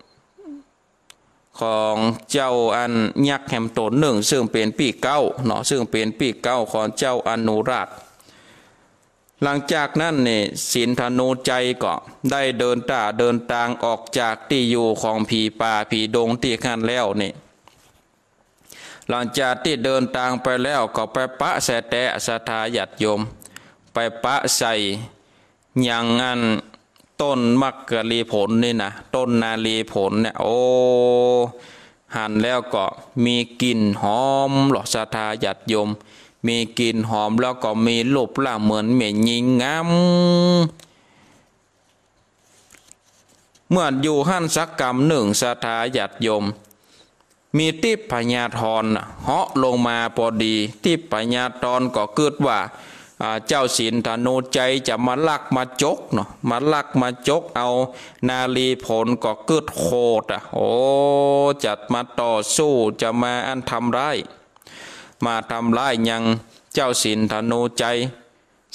ของเจ้าอันยักษ์แหมตนหนึ่งซึ่งเป็นปีเก้าเนาะซึ่งเป็นปีเก้าของเจ้าอนุราชหลังจากนั้นเนี่ยสินธนูใจก็ได้เดินตาเดินทางออกจากที่อยู่ของผีป่าผีดงที่ขั้นแล้วนี่หลังจากที่เดินทางไปแล้วก็ไปปะแสแตะศรัทธาญาติโยมไปปะใส่ยังอันต้นมักกะลีผลนี่นะต้นนาลีผลเนี่ยโอ้หั่นแล้วก็มีกลิ่นหอมหลอกศรัทธาญาติโยมมีกลิ่นหอมแล้วก็มีรูปร่างเหมือนเม่หญิงงามเมื่ออยู่หั่นสักกรรมหนึ่งศรัทธาญาติโยมมีทิพญาธรเหาะลงมาพอดีทิพญาธรก็เกิดว่าเจ้าสินธนูใจจะมาลักมาจกเนาะมาลักมาจกเอานาลีผลก็เกิดโคตรอ่ะโอ้จัดมาต่อสู้จะมาอันทำร้ายมาทำร้ายยังเจ้าสินธนูใจ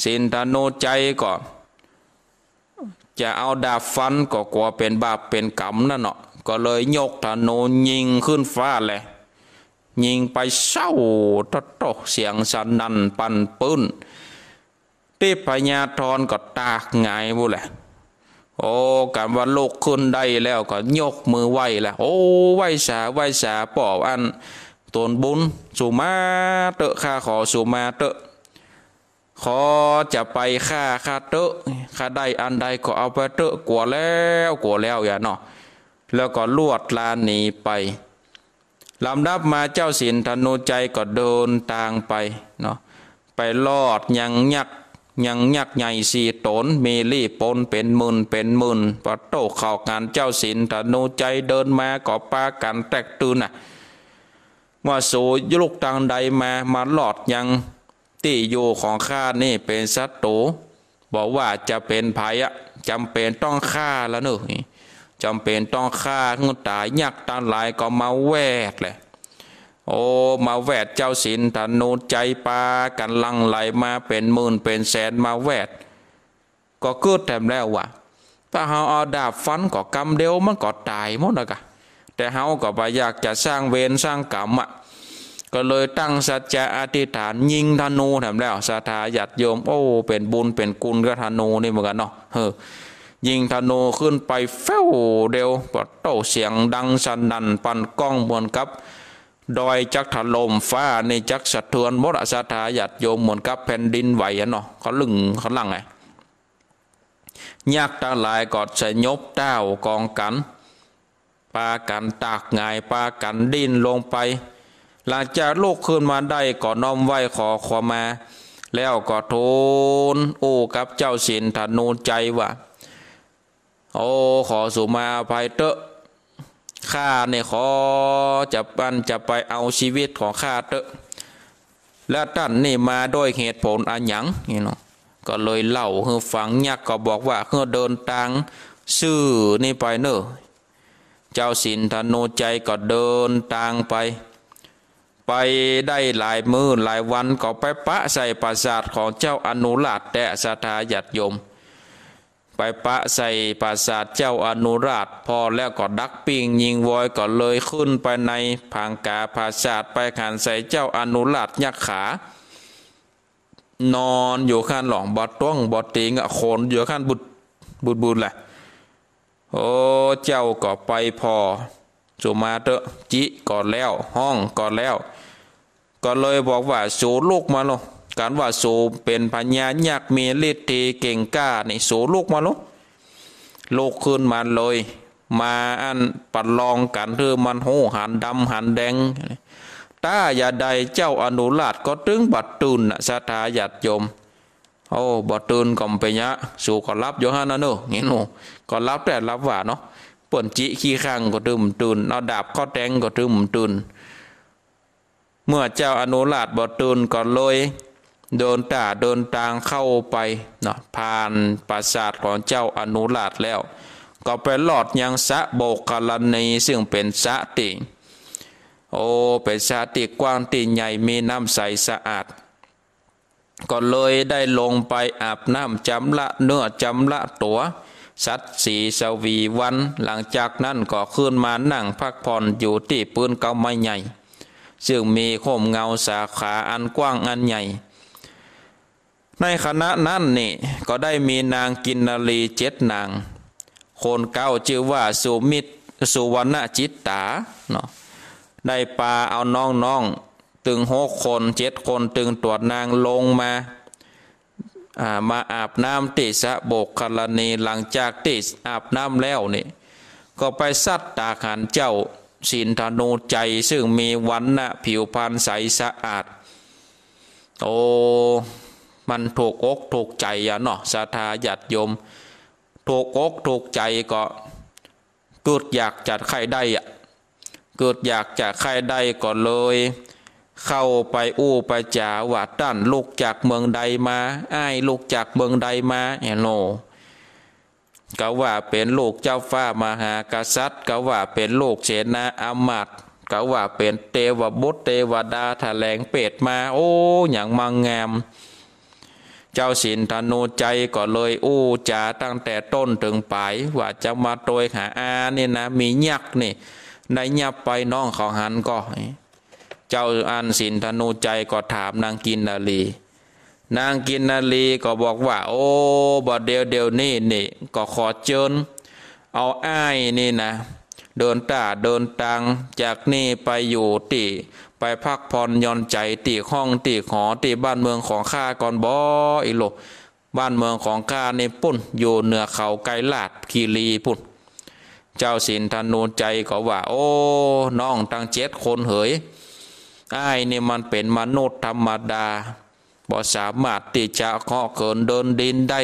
สินธนูใจก็จะเอาดาบฟันก็กลัวเป็นบาปเป็นกรรมนั่นเนาะก็เลยยกธนูยิงขึ้นฟ้าเลยยิงไปเศร้าตะโตเสียงสนั่นปันปื้นที่พญาธรก็ตากไงบุแหละโอ้การว่าลูกขึ้นได้แล้วก็ยกมือไหวแล้วโอ้ไหวสาไหวสาปอบอันตนบุญสุมาเตอะข้าขอสุมาเตอะขอจะไปฆ่าฆ่าเตอะฆ่าได้อันใดก็เอาไปเตอะกลัวแล้วกลัวแล้วอย่าเนาะแล้วก็ลวดลานหนีไปลำดับมาเจ้าสินธนูใจก็เดินทางไปเนาะไปลอดยังยักยังยักใหญ่สี่ตนมีรีปนเป็นหมื่นเป็นหมื่นพอโตเข้างานเจ้าสินธนูใจเดินมาก็ปากันแตกตื่นน่ะว่าสู่ลูกทางใดมามาหลอดยังที่อยู่ของข้านี่เป็นศัตรูบอกว่าจะเป็นภัยอะจำเป็นต้องฆ่าแล้วเนอะจำเป็นต้องฆ่าเงตายยักษ์ตาหลายก็มาแวดเลยโอ้มาแวดเจ้าสินธนูใจปากันลังไหลมาเป็นหมื่นเป็นแสนมาแวดก็เกิดแถมแล้วว่ะถ้าเฮาเอาดาบฟันก็กำเดียวมันก็ตายหมดนะกะแต่เฮาก็ไปอยากจะสร้างเวรสร้างกรรมอ่ะก็เลยตั้งสัจจะอธิษฐานยิงธนูแถมแล้วศรัทธาญาติโยมโอ้เป็นบุญเป็นกุลกับธนูนี่เหมือนกันเนาะเฮ้อยิงธนูขึ้นไปเฝ้าเดียวปะโตเสียงดังสนั่นปันก้องเหมือนกับดอยจักถล่มฟ้าในจักสะเทือนมรศรัทธาญาติโยมเหมือนกับแผ่นดินไหวอ่ะเนาะเขาลึงเขาลังไงยักษ์ตาหลายกอดใส่ยบเต้ากองกันปากันตากไงปากันดินลงไปหลังจากลูกขึ้นมาได้ก็น้อมไหวขอขอมาแล้วก็ทูลโอ้กับเจ้าสินธนูใจว่าโอ้ขอสุมาอภัยเตอะข้าเนี่ยขอจะปันจะไปเอาชีวิตของข้าเตอะและท่านนี่มาด้วยเหตุผลอันหยังนี่เนาะก็เลยเล่าให้ฟังยักษ์ก็บอกว่าเมื่อเดินทางซื่อนี่ไปเนอะเจ้าสินธนูใจก็เดินทางไปไปได้หลายมือหลายวันก็ไปปะใส่ปราสาทของเจ้าอนุราชแต่ศรัทธาญาติโยมไปปะใส่ปราสาทเจ้าอนุราชพอแล้วก็ดักปิงยิงวอยก็เลยขึ้นไปในพังกาปราสาทไปขันใส่เจ้าอนุราชยักษ์ขานอนอยู่ข้างหล่องบอดต้วงบอดติงอะโคนอยู่ข้างบุดบุดบุดแหละโอ้เจ้าก็ไปพอสุมาเตอะจิก่อนแล้วห้องก่อนแล้วก็เลยบอกว่าสูลูกมาโลการว่าสูเป็นพญายักษ์มีฤทธิ์เก่งกล้านี่สูลูกมาโลลูกขึ้นมาเลยมาอันปัดลองกันคือมันโหหันดำหันแดงตาอย่าใดเจ้าอนุราชก็ตึงบัดตื่นศรัทธาญาติโยมโอ้บัดตื่นก็ไปยะสูก็รับอยู่ฮะนะเนอะงี้หนูก็รับแต่รับว่าเนาะป่นจิขี้ข้างก็ตื่มตื่นเอาดาบข้อแทงก็ตื่มตื่นเมื่อเจ้าอนุราชบัดตื่นก็เลยเดินตาเดินทางเข้าไปเนาะผ่านปราสาทของเจ้าอนุราชแล้วก็ไปหลอดยังสะโบกกรณีซึ่งเป็นสะติโอ้เป็นสะติกว้างติใหญ่มีน้ำใสสะอาดก็เลยได้ลงไปอาบน้ำจำละเนื้อจำละตัวสัตสีสวีวันหลังจากนั้นก็ขึ้นมานั่งพักผ่อนอยู่ที่ปืนเก่าไม้ใหญ่ซึ่งมีโคมเงาสาขาอันกว้างอันใหญ่ในคณะนั้นนี่ก็ได้มีนางกินนารีเจ็ดนางคนเก้าชื่อว่าสุมิตรสุวรรณจิตตาเนาะได้ปาเอาน้องๆตึงหกคนเจ็ดคนตึงตรวจนางลงมามาอาบน้ำติสะโบกกรณีหลังจากติสอาบน้ำแล้วนี่ก็ไปซัดตาขันเจ้าสินธนูใจซึ่งมีวันณะผิวพรรณใสสะอาดโอ้มันถูกอกถูกใจอะเนาะศรัทธาญาติโยมถูกอกถูกใจก็เกิดอยากจัดใครได้อะเกิดอยากจะใครได้ก็เลยเข้าไปอู้ไปจ่าว่าท่านลูกจากเมืองใดมาอ้ายลูกจากเมืองใดมาเอโนก็ว่าเป็นลูกเจ้าฟ้ามหากษัตริย์ก็ว่าเป็นลูกเสนาอมาตย์ก็ว่าเป็นเทวบุตรเทวดาแถลงเปรตมาโอ้อย่างมังงามเจ้าสินธนูใจก็เลยอู้จาตั้งแต่ต้นถึงปลายว่าจะมาโดยหาอานี่นะมียักษ์นี่ได้ยับไปน้องเขาหันก็เจ้าอันสินธนูใจก็ถามนางกินนาลีนางกินนาลีก็บอกว่าโอ้บ่เดียวเดียวนี่นี่ก็ขอเชิญเอาอ้ายนี่นะเดินตาเดินตังจากนี่ไปอยู่ตีไปพักผ่อนย่อนใจตีห้องตีหอตีบ้านเมืองของข้าก่อนบ่อีโลบ้านเมืองของข้าในปุ่นอยู่เหนือเขาไกลลาดคีรีปุ่นเจ้าสินธนูใจก็ว่าโอ้น้องตั้งเจ็ดคนเหยอ้ายนี่มันเป็นมนุษย์ธรรมดาบ่สามารถที่จะข้อเขินเดินดินได้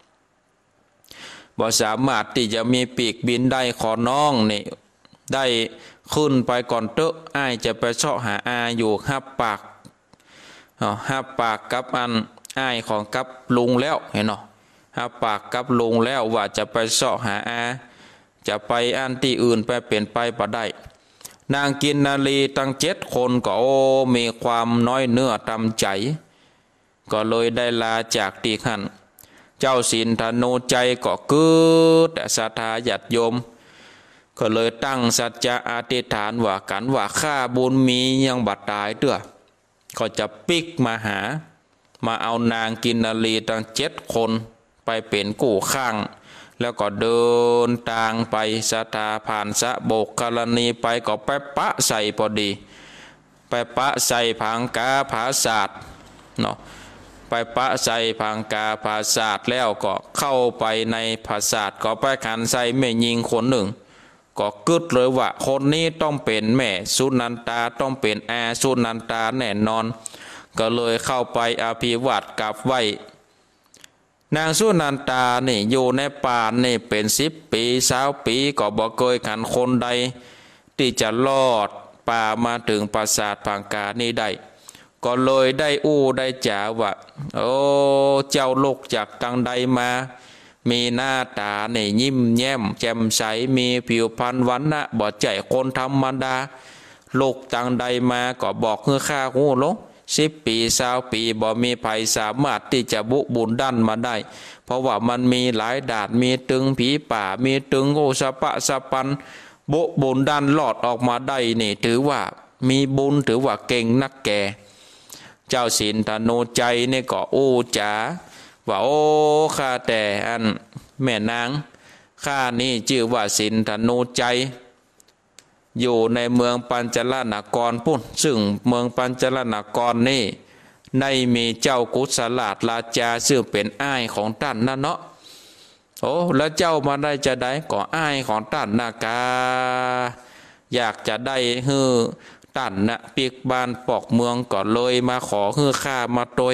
บ่สามารถที่จะมีปีกบินได้ขอน้องนี่ได้ขึ้นไปก่อนเตอะอ้ายจะไปเสาะหาอาอยู่ห้าปากห้าปากกับอันอ้ายของกับลุงแล้วเห็นเนาะห้าปากกับลุงแล้วว่าจะไปเสาะหาอาจะไปอันที่อื่นไปเปลี่ยนไปบ่ได้นางกินนาลีตั้งเจ็ดคนก็โอ้มีความน้อยเนื้อตำใจก็เลยได้ลาจากตีขันเจ้าสินธนูใจก็เกิดแต่ศรัทธาญาติโยมก็เลยตั้งสัจจะอธิษฐานว่ากันว่าข้าบุญมียังบัดตายเด้อก็จะปิกมาหามาเอานางกินนาลีตั้งเจ็ดคนไปเป็นกู้ข้างแล้วก็เดินทางไปศรัทธาผ่านสะโบกกรณีไปก็ไปปะใส่พอดีไปปะใส่ผังกาผาศาสตร์เนาะไปปะใส่พังกาภาษาทแล้วก็เข้าไปในภาษาทก็ไปขันใส่แม่ยิงคนหนึ่งก็กึดเลยว่าคนนี้ต้องเป็นแม่สุนันตาต้องเป็นแอสุนันตาแน่นอนก็เลยเข้าไปอภิวาทกับไหวนางสุนันตานี่อยู่ในป่านี่เป็นสิบปีสาวปีก็บ่เคยขันคนใดที่จะรอดป่ามาถึงปราสาทพังกานี่ได้ก็เลยได้อู้ได้จ่าว่าโอ้เจ้าลูกจากทางใดมามีหน้าตาเนี่ยยิ้มแย้มแจ่มใสมีผิวพรรณวันนะบ่ใจคนธรรมดาลูกทางใดมาก็บอกเฮือข้าหูลงสิบปีสาวปีบ่มีภัยสามารถที่จะบุบุญดันมาได้เพราะว่ามันมีหลายดาดมีตึงผีป่ามีตึงโอสปะสปันบุบุญดันหลอดออกมาได้นี่ถือว่ามีบุญถือว่าเก่งนักแก่เจ้าสินธนูใจนี่ก็อู้จ๋าว่าโอ้ข้าแต่อันแม่นางข้านี่ชื่อว่าสินธนูใจอยู่ในเมืองปัญจลนครปุ่นซึ่งเมืองปัญจลนครนี่ในมีเจ้ากุศลาชราชาซึ่งเป็นอ้ายของท่านนั่นเนาะโอ้แล้วเจ้ามาได้จะได้ก็อ้ายของท่านนากาอยากจะได้ฮือตันนะปีกบานปอกเมืองก่อนเลยมาขอฮือข้ามาโดย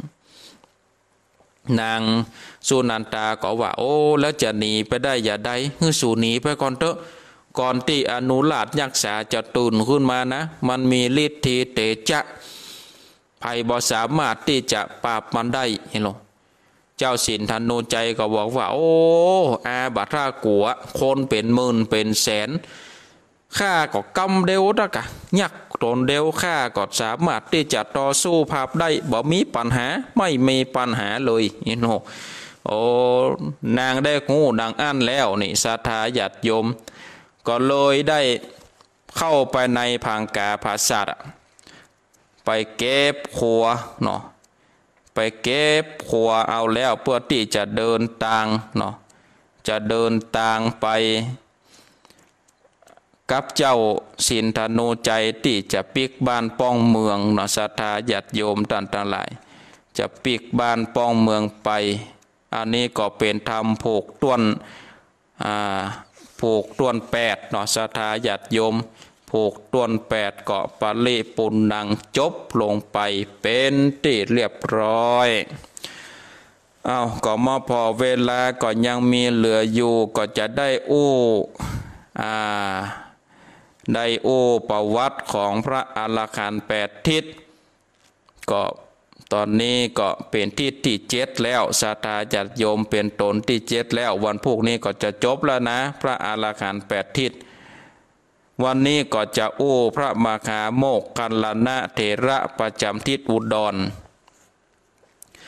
นางสุนันตาก็ว่าโอ้แล้วจะหนีไปได้อย่าได้ฮือสู่หนีไปก่อนเถอะก่อนที่อนุราชยักษ์สาจะตื่นขึ้นมานะมันมีฤทธิเตจะภัยบ่สามารถที่จะปราบมันได้เห็นหรอเจ้าสินธนูใจก็บอกว่าโอ้อาบัตรากัวคนเป็นหมื่นเป็นแสนข้าก็กำเดียวนะกะยักตนเดียวข้าก็สามารถที่จะต่อสู้ภาพได้บ่มีปัญหาไม่มีปัญหาเลยนี่โนโอ้นางได้งูดังอั้นแล้วนี่ศรัทธาญาติโยมก็เลยได้เข้าไปในพังกาภาษาไปเก็บขัวเนาะไปเก็บขัวเอาแล้วเพื่อที่จะเดินทางเนาะจะเดินทางไปกับเจ้าสินธนูใจที่จะปิกบ้านป้องเมืองเนาะศรัทธาญาติโยมท่านทั้งหลายจะปิกบ้านป้องเมืองไปอันนี้ก็เป็นธรรมผูกต้วนอ่าผูกต้วนแปดเนาะศรัทธาญาติโยมผูกต้วนแปดก็ปะลิปุนนังจบลงไปเป็นที่เรียบร้อยเอาก็มาพอเวลาก็ยังมีเหลืออยู่ก็จะได้อู้อ่าได้อู้ประวัติของพระอรหันต์แปดทิศก็ตอนนี้ก็เป็นที่ที่เจ็ดแล้วศรัทธาญาติโยมเป็นตนที่เจ็ดแล้ววันพวกนี้ก็จะจบแล้วนะพระอรหันต์แปดทิศวันนี้ก็จะอู้พระมหาโมคคัลลานะเถระประจำทิศอุดร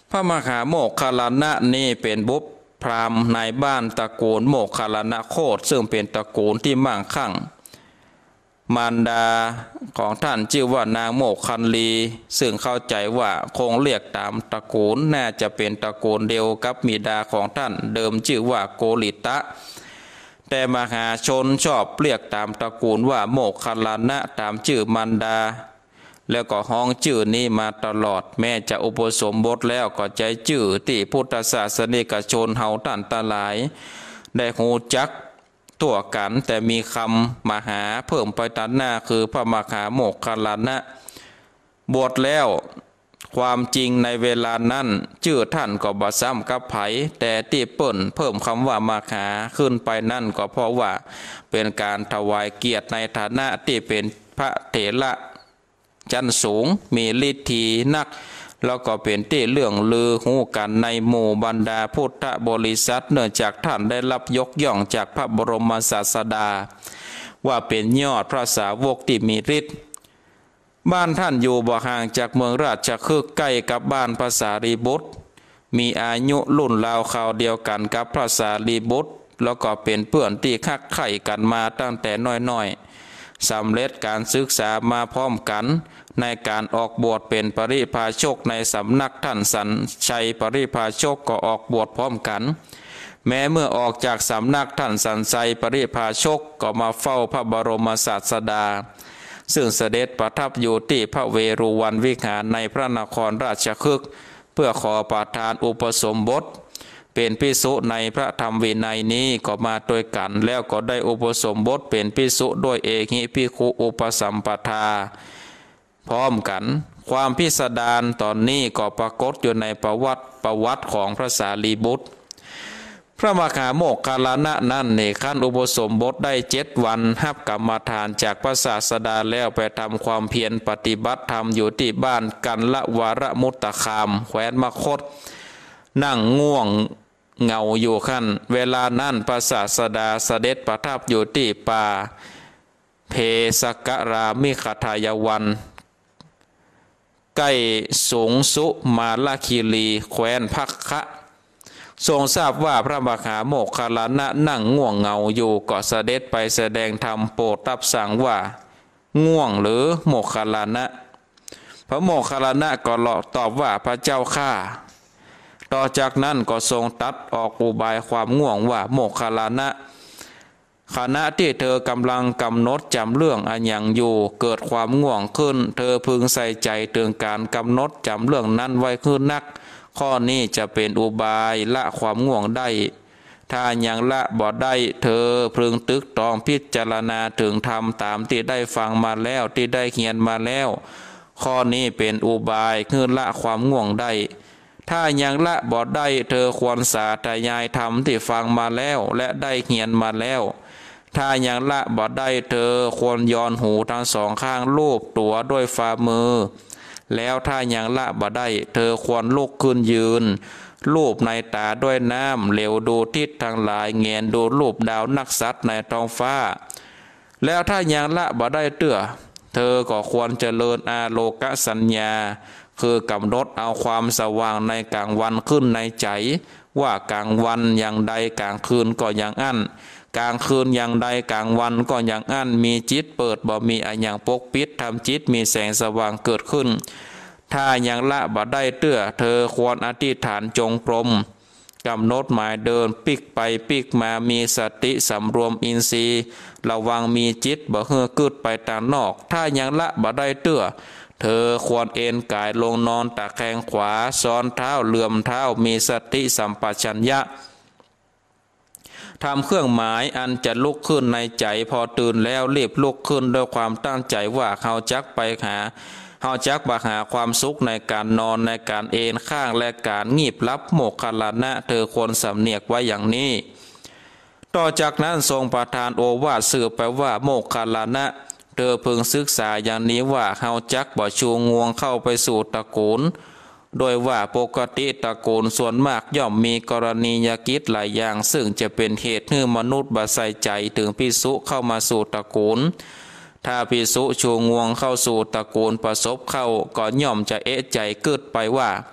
พระมหาโมคคัลลานะนี่เป็นบุตรพราหมณ์ในบ้านตระกูลโมคคัลลานะโคตซึ่งเป็นตระกูลที่มั่งคั่งมารดาของท่านชื่อว่านางโมคคัลลีซึ่งเข้าใจว่าคงเรียกตามตระกูลน่าจะเป็นตระกูลเดียวกับบิดาของท่านเดิมชื่อว่าโกลิตะแต่มหาชนชอบเรียกตามตระกูลว่าโมคคัลลานะตามชื่อมารดาแล้วก็ห้องชื่อนี้มาตลอดแม้จะอุปสมบทแล้วก็ใจชื่อที่พุทธศาสนิกชนเฮาท่านตาหลายได้หูจักตัวกันแต่มีคำมหาเพิ่มไปตัดหน้าคือพระมหาโมคคัลลานะบวชแล้วความจริงในเวลานั้นชื่อท่านก็บ่ซ้ำกับไผแต่ที่เปิ้นเพิ่มคำว่ามหาขึ้นไปนั่นก็เพราะว่าเป็นการถวายเกียรติในฐานะที่เป็นพระเถระชั้นสูงมีฤทธิ์นักแล้วก็เป็นที่เรื่องลือหูกันในหมู่บรรดาพุทธบริษัทเนื่องจากท่านได้รับยกย่องจากพระบรมศาสดาว่าเป็นยอดพระสาวกที่มีฤทธิ์บ้านท่านอยู่บ่ห่างจากเมืองราชคฤห์ใกล้กับบ้านพระสารีบุตรมีอายุรุ่นราวคราวเดียวกันกับพระสารีบุตรแล้วก็เป็นเพื่อนที่คักใคร่กันมาตั้งแต่น้อยๆสำเร็จการศึกษามาพร้อมกันในการออกบวชเป็นปริพาชกในสำนักท่านสันชัยปริพาชกก็ออกบวชพร้อมกันแม้เมื่อออกจากสำนักท่านสันชัยปริพาชกก็มาเฝ้าพระบรมศาสดาซึ่งเสด็จประทับอยู่ที่พระเวรุวันวิหารในพระนครราชคฤห์เพื่อขอประทานอุปสมบทเป็นภิกษุในพระธรรมวินัยนี้ก็มาด้วยกันแล้วก็ได้อุปสมบทเป็นภิกษุด้วยเอหิภิกขุอุปสัมปทาพร้อมกันความพิสดารตอนนี้ก็ปรากฏอยู่ในประวัติประวัติของพระสารีบุตรพระมหาโมคคัลลานะนั้นในขั้นอุปสมบทได้เจ็ดวันรับกรรมฐานจากพระศาสดาแล้วไปทำความเพียรปฏิบัติธรรมอยู่ที่บ้านกันละวรมุตตคามแคว้นมคธนั่งง่วงเหงาอยู่ขั้นเวลานั้นพระศาสดาเสด็จประทับอยู่ที่ป่าเพสกรามิขทายวันใกล้สูงสุมาลคีรีแคว้นภักคะทรงทราบว่าพระมหาโมคคัลลานะนั่งง่วงเหงาอยู่ก็เสด็จไปแสดงธรรมโปรดรับสั่งว่าง่วงหรือโมคคัลลานะพระโมคคัลลานะก็ตอบว่าพระเจ้าข้าต่อจากนั้นก็ทรงตัดออกอุบายความง่วงว่าโมคคัลลานะขณะที่เธอกำลังกำหนดจำเรื่องอันยังอยู่เกิดความง่วงขึ้นเธอพึงใส่ใจถึงการกำหนดจำเรื่องนั้นไว้ขึ้นนักข้อนี้จะเป็นอุบายละความง่วงได้ถ้ายังละบ่ได้เธอพึงตึกตองพิจารณาถึงธรรมตามที่ได้ฟังมาแล้วที่ได้เขียนมาแล้วข้อนี้เป็นอุบายขึ้นละความง่วงได้ถ้ายังละบ่ได้เธอควรสาธยายธรรมที่ฟังมาแล้วและได้เขียนมาแล้วถ้ายังละบ่ได้เธอควรย้อนหูทั้งสองข้างลูบตัวด้วยฝ่ามือแล้วถ้ายังละบ่ได้เธอควรลุกขึ้นยืนลูบในตาด้วยน้ำเหลวดูทิศทางหลายเงียนดูรูปดาวนักษัตริย์ในท้องฟ้าแล้วถ้ายังละบ่ได้เตื้อเธอก็ควรเจริญอาโลกสัญญาคือกำหนดเอาความสว่างในกลางวันขึ้นในใจว่ากลางวันอย่างใดกลางคืนก็อย่างอั้นกลางคืนอย่างใดกลางวันก็อย่างอั้นมีจิตเปิดบ่มีอันอย่างปกปิดทำจิตมีแสงสว่างเกิดขึ้นถ้ายังละบ่ได้เตื้อเธอควรอธิษฐานจงกรมกำหนดหมายเดินปิกไปปิกมามีสติสำรวมอินทรีย์ระวังมีจิตบ่เฮือกึดไปทางนอกถ้ายังละบ่ได้เตื้อเธอควรเอนกายลงนอนตะแคงขวาซ้อนเท้าเหลื่อมเท้ามีสติสัมปชัญญะทำเครื่องหมายอันจะลุกขึ้นในใจพอตื่นแล้วรีบลุกขึ้นด้วยความตั้งใจว่าเขาจักไปหาเขาจักบหาความสุขในการนอนในการเอนข้างและการงีบลับโมคคัลลานะเธอควรสำเนียกไว้อย่างนี้ต่อจากนั้นทรงประทานโอวาทสืบไปว่าโมคคัลลานะเธอพึงศึกษาอย่างนี้ว่าเฮาจักบ่ชูงวงเข้าไปสู่ตระกูลโดยว่าปกติตระกูลส่วนมากย่อมมีกรณียกิจหลายอย่างซึ่งจะเป็นเหตุให้มนุษย์บ่ใส่ใจถึงภิกษุเข้ามาสู่ตระกูลถ้าภิกษุชูงวงเข้าสู่ตระกูลประสบเข้าก็ย่อมจะเอะใจเกิดไปว่า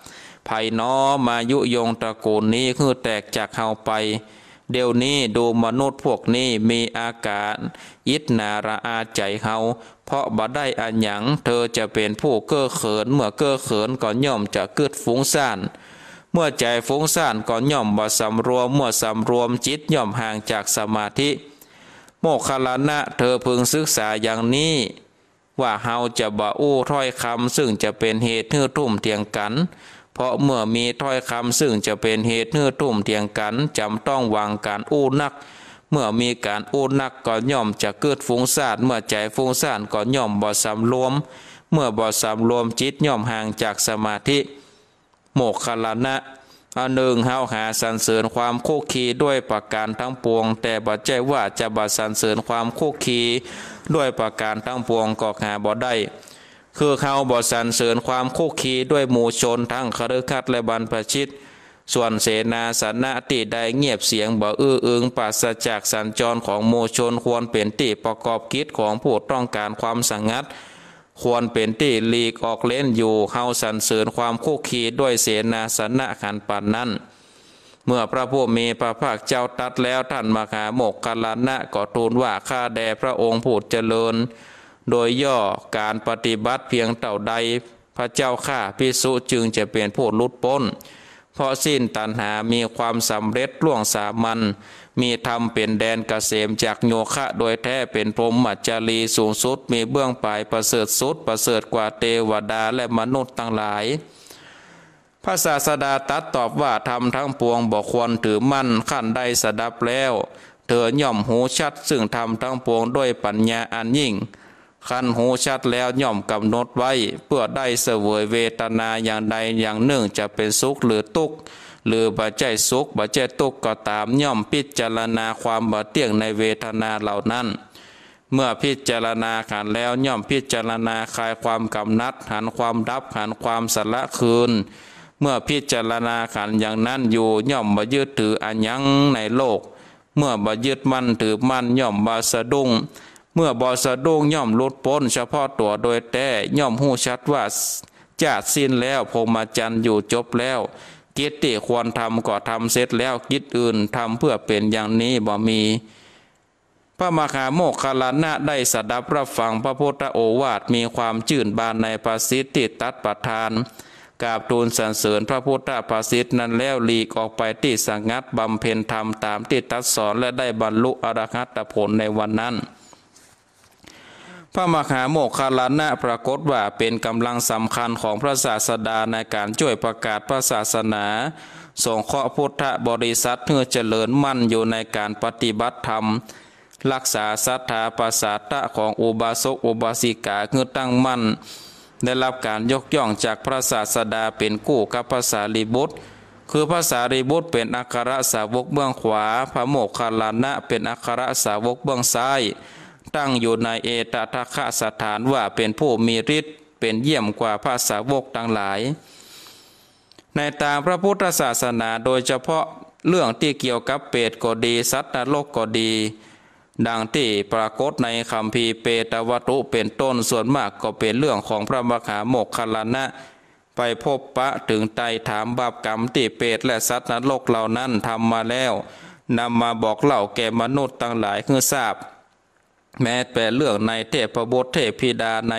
ไผ่น้อมายุยงตระกูลนี้คือแตกจากเฮาไปเดี๋ยวนี้ดูมนุษย์พวกนี้มีอาการอิจนาระอาใจเฮาเพราะบ่ได้อันหยังเธอจะเป็นผู้เก้อเขินเมื่อเก้อเขินก็ย่อมจะเกิดฟุ้งซ่านเมื่อใจฟุ้งซ่านก็ย่อมบ่สำรวมเมื่อสำรวมจิตย่อมห่างจากสมาธิโมคคัลลานะเธอพึงศึกษาอย่างนี้ว่าเฮาจะบ่อู้ถ้อยคำซึ่งจะเป็นเหตุให้ทุ่มเถียงกันเพราะเมื่อมีถ้อยคำซึ่งจะเป็นเหตุให้ทุ่มเถียงกันจำต้องวางการอู้นักเมื่อมีการอู้นักก็ย่อมจะเกิดฟุ้งซ่านเมื่อใจฟุ้งซ่านก็ย่อมบ่สำรวมเมื่อบ่สำรวมจิตย่อมห่างจากสมาธิโมคคัลลานะอันหนึ่งเฮาหาสรรเสริญความคุกคีด้วยประการทั้งปวงแต่บ่ใจว่าจะบ่สรรเสริญความคุกคีด้วยประการทั้งปวงก็หาบ่ได้คือเขาบ่สรรเสริญความคุกคีด้วยหมู่ชนทั้งคฤหัสถ์และบรรพชิตส่วนเสนาสนะที่ได้เงียบเสียงบ่อื้ออึงปราศจากสัญจรของหมู่ชนควรเป็นที่ประกอบกิจของผู้ต้องการความสงัดควรเป็นที่หลีกออกเล่นอยู่เฮาสรรเสริญความคุกคีด้วยเสนาสนะขันปานนั้นเมื่อพระผู้มีพระภาคเจ้าตรัสแล้วท่านมหาโมคคัลลานะก็ทูลว่าข้าแด่พระองค์ผู้เจริญโดยย่อการปฏิบัติเพียงเท่าใดพระเจ้าข้าภิกษุจึงจะเป็นผู้หลุดพ้นเพราะสิ้นตัณหามีความสำเร็จล่วงสามัญมีธรรมเป็นแดนเกษมจากโยคะโดยแท้เป็นพรหมจารีสูงสุดมีเบื้องปลายประเสริฐสุดประเสริฐกว่าเทวดาและมนุษย์ทั้งหลายพระศาสดาตรัสตอบว่าธรรมทั้งปวงบ่ควรถือมั่นขั้นใดสดับแล้วเธอย่อมหูชัดซึ่งธรรมทั้งปวงด้วยปัญญาอันยิ่งขั้นหูชัดแล้วย่อมกำหนดไว้เพื่อได้เสวยเวทนาอย่างใดอย่างหนึ่งจะเป็นสุขหรือทุกข์หรือบ่ใจสุขบ่ใจทุกข์ก็ตามย่อมพิจารณาความบ่เที่ยงในเวทนาเหล่านั้นเมื่อพิจารณาขันแล้วย่อมพิจารณาคลายความกำหนัดหันความดับหันความสละคืนเมื่อพิจารณาขันอย่างนั้นอยู่ย่อมบ่ยึดถืออันยังในโลกเมื่อบ่ยึดมั่นถือมั่นย่อมบ่สะดุ้งเมื่อบ่สะดุ้งย่อมหลุดพ้นเฉพาะตัวโดยแท้ย่อมหู้ชัดว่าจาดสิ้นแล้วพรหมจรรย์อยู่จบแล้วกิจที่ควรทำก็ทำเสร็จแล้วกิจอื่นทำเพื่อเป็นอย่างนี้บ่มีพระมหาโมคคัลลานะได้สดับรับฟังพระพุทธโอวาทมีความชื่นบานในภาษิตที่ตรัสประทานกราบทูลสรรเสริญพระพุทธภาษิตนั้นแล้วหลีกออกไปที่สงัดบำเพ็ญธรรมตามที่ตรัสสอนและได้บรรลุอรหัตผลในวันนั้นพระมหาโมคคัลลานะปรากฏว่าเป็นกำลังสำคัญของพระศาสดาในการช่วยประกาศพระศาสนาสงเคราะห์พุทธบริษัทเพื่อเจริญมั่นอยู่ในการปฏิบัติธรรมรักษาศรัทธาประสาทะของอุบาสกอุบาสิกาคือตั้งมั่นได้รับการยกย่องจากพระศาสดาเป็นคู่กับพระสารีบุตรคือพระสารีบุตรเป็นอัครสาวกเบื้องขวาพระโมคคัลลานะเป็นอัครสาวกเบื้องซ้ายตั้งอยู่ในเอตทัคคะสถานว่าเป็นผู้มีฤทธิ์เป็นเยี่ยมกว่าพระสาวกทั้งหลายในทางพระพุทธศาสนาโดยเฉพาะเรื่องที่เกี่ยวกับเปรตก็ดีสัตว์นรกก็ดีดังที่ปรากฏในคัมภีร์เปตวัตถุเป็นต้นส่วนมากก็เป็นเรื่องของพระมหาโมคคัลลานะไปพบปะถึงไต่ถามบาปกรรมที่เปรตและสัตว์นรกเหล่านั้นทำมาแล้วนำมาบอกเล่าแก่มนุษย์ทั้งหลายเพื่อทราบแม้แต่เรื่องในเทพบุตรเทพธิดาใน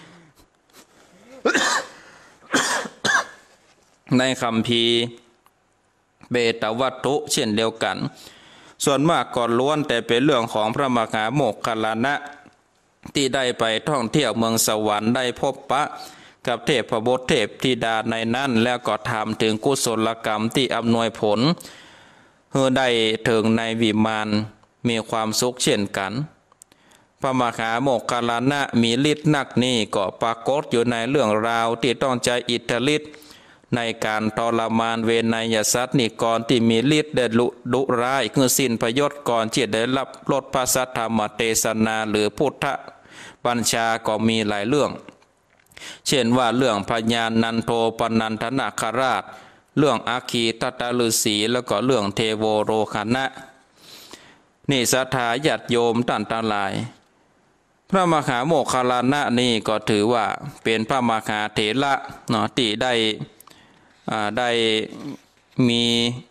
ในคัมภีร์เบตวัตถุเช่นเดียวกันส่วนมากก็ล้วนแต่เป็นเรื่องของพระมหาโมคคัลลานะที่ได้ไปท่องเที่ยวเมืองสวรรค์ได้พบปะกับเทพบุตรเทพธิดาในนั้นแล้วก็ถามถึงกุศลกรรมที่อำนวยผลเพื่อได้ถึงในวิมานมีความสุขเช่นกันพระมหาโมคคัลลานะมีฤทธิ์นักนี้ก็ปรากฏอยู่ในเรื่องราวที่ต้องใจอิทธิฤทธิ์ในการทรมานเวนยสัตว์นิกรที่มีฤทธิ์เดลุดุร้ายคือสิ้นประโยชน์ก่อนที่ได้รับลดพระสัทธรรมเทศนาหรือพุทธบัญชาก็มีหลายเรื่องเช่นว่าเรื่องพญานันโทปนันทนาคราชเรื่องอาคีตตฤาษีแล้วก็เรื่องเทโวโรคนะนี่ศรัทธาญาติโยมท่านทั้งหลายพระมหาโมคคัลลานะนี่ก็ถือว่าเป็นพระมหาเถระเนาะที่ได้ได้มี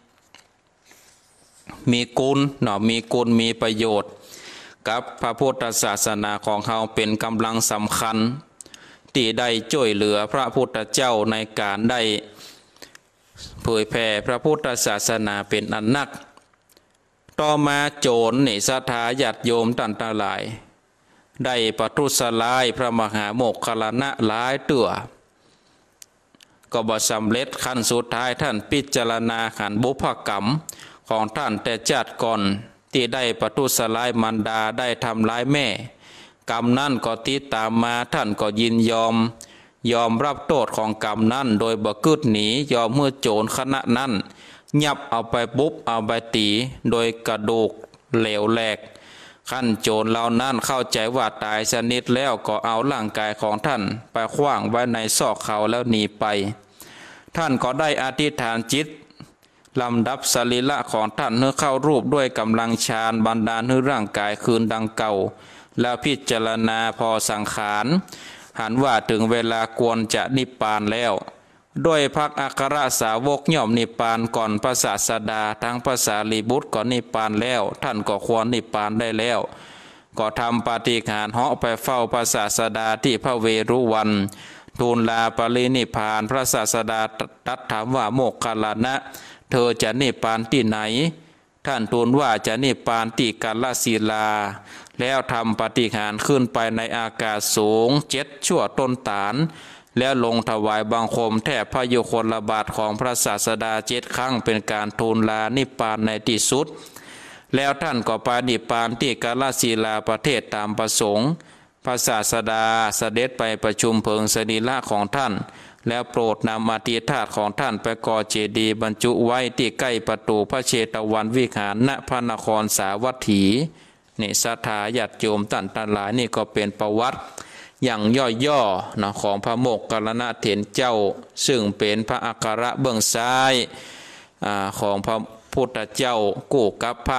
มีกุลเนาะมีกุลมีประโยชน์กับพระพุทธศาสนาของเขาเป็นกำลังสำคัญที่ได้ช่วยเหลือพระพุทธเจ้าในการได้เผยแผ่พระพุทธศาสนาเป็นอันนักต่อมาโจรนี่ศรัทธาญาติโยมตันตาหลายได้ประทุษร้ายพระมหาโมคคัลลานะหลายตัวก็บ่สำเร็จขั้นสุดท้ายท่านพิจารณาขันบุพกรรมของท่านแต่ชาติก่อนที่ได้ประทุษร้ายมารดาได้ทำร้ายแม่กรรมนั่นก็ติดตามมาท่านก็ยินยอมยอมรับโทษของกรรมนั่นโดยบ่กึดหนียอมเมื่อโจรคณะนั้นยับเอาไปปุ๊บเอาไปตีโดยกระดูกเหลวแหลกขั้นโจรเหล่านั้นเข้าใจว่าตายชนิดแล้วก็เอาร่างกายของท่านไปขว้างไว้ในซอกเขาแล้วหนีไปท่านก็ได้อธิษฐานจิตลำดับสรีระของท่านเพื่อเข้ารูปด้วยกำลังฌานบันดาลให้ร่างกายคืนดังเก่าแล้วพิจารณาพอสังขารหันว่าถึงเวลาควรจะนิพพานแล้วด้วยพระอัครสาวกย่อมนิพพานก่อนพระศาสดาทั้งพระสารีบุตรก็นิพพานแล้วท่านก็ควรนิพพานได้แล้วก็ทำปาฏิหาริย์เหาะไปเฝ้าพระศาสดาที่พระเวรุวันทูลลาปรินิพพานพระศาสดาตรัสถามว่าโมคคัลลานะเธอจะนิพพานที่ไหนท่านทูลว่าจะนิพพานที่กาลสีลาแล้วทำปาฏิหาริย์ขึ้นไปในอากาศสูงเจ็ดชั่วต้นตาลแล้วลงถวายบังคมแทบพระยุคลบาทของพระศาสดาเจ็ดครั้งเป็นการทูลลานิพพานในที่สุดแล้วท่านก็ไปนิพพานที่กาลสีลาประเทศตามประสงค์พระศาสดาเสด็จไปประชุมเพลิงสรีระของท่านแล้วโปรดนำอธิธาตุของท่านไปก่อเจดีย์บรรจุไว้ที่ใกล้ประตูพระเชตวันวิหารณพระนครสาวัตถีนี่ศรัทธาญาติโยมท่านทั้งหลายนี่ก็เป็นประวัติอย่างย่อๆนะของพระโมคคัลลานะเถรเจ้าซึ่งเป็นพระอัครเบื้องซ้ายของพระพุทธเจ้ากู้กับพระ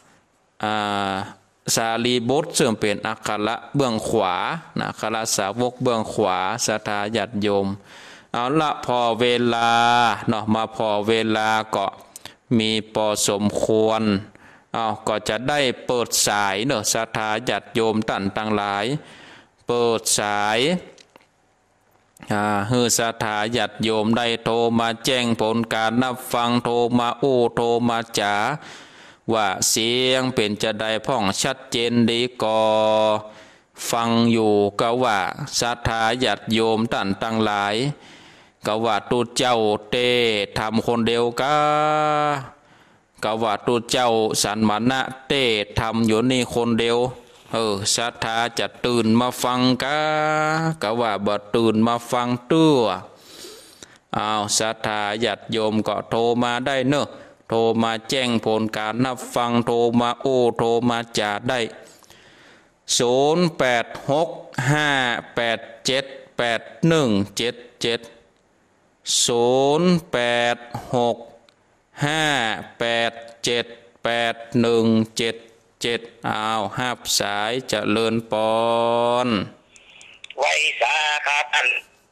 สารีบุตรซึ่งเป็นอัครเบื้องขวานะอัครสาวกเบื้องขวาศรัทธาญาติโยมเอาละพอเวลาเนาะมาพอเวลาก็มีพอสมควรเอาก็จะได้เปิดสายเนาะศรัทธาญาติโยมท่านทั้งหลายเปิดสายอ่าฮือศรัทธาญาติโยมได้โทรมาแจ้งผลการนับฟังโทรมาโอ้โทรมาจ๋าว่าเสียงเป็นจะได้พ่องชัดเจนดีก่อฟังอยู่ก็ว่าศรัทธาญาติโยมท่านทั้งหลายก็ว่าตุเจ้าเตทำคนเดียวกะก็ว่าตุเจ้าสันมานะเตทำอยู่นี่คนเดียวเออศรัทธาจะตื่นมาฟังกะก็ว่าบ่ตื่นมาฟังตัวอ้าวศรัทธาญาติโยมก็โทรมาได้เนอะโทรมาแจ้งผลการนับฟังโทรมาโอ้โทรมาจ่าได้ศูนย์แปดหกห้าแปดเจ็ดแปดหนึ่งเจ็ดเจ็ดศูนย์แปดหกห้าแปดเจ็ดแปดหนึ่งเจ็ดเจ็ดอ้าวห้าสายเจริญปอนไว้สาครับอัน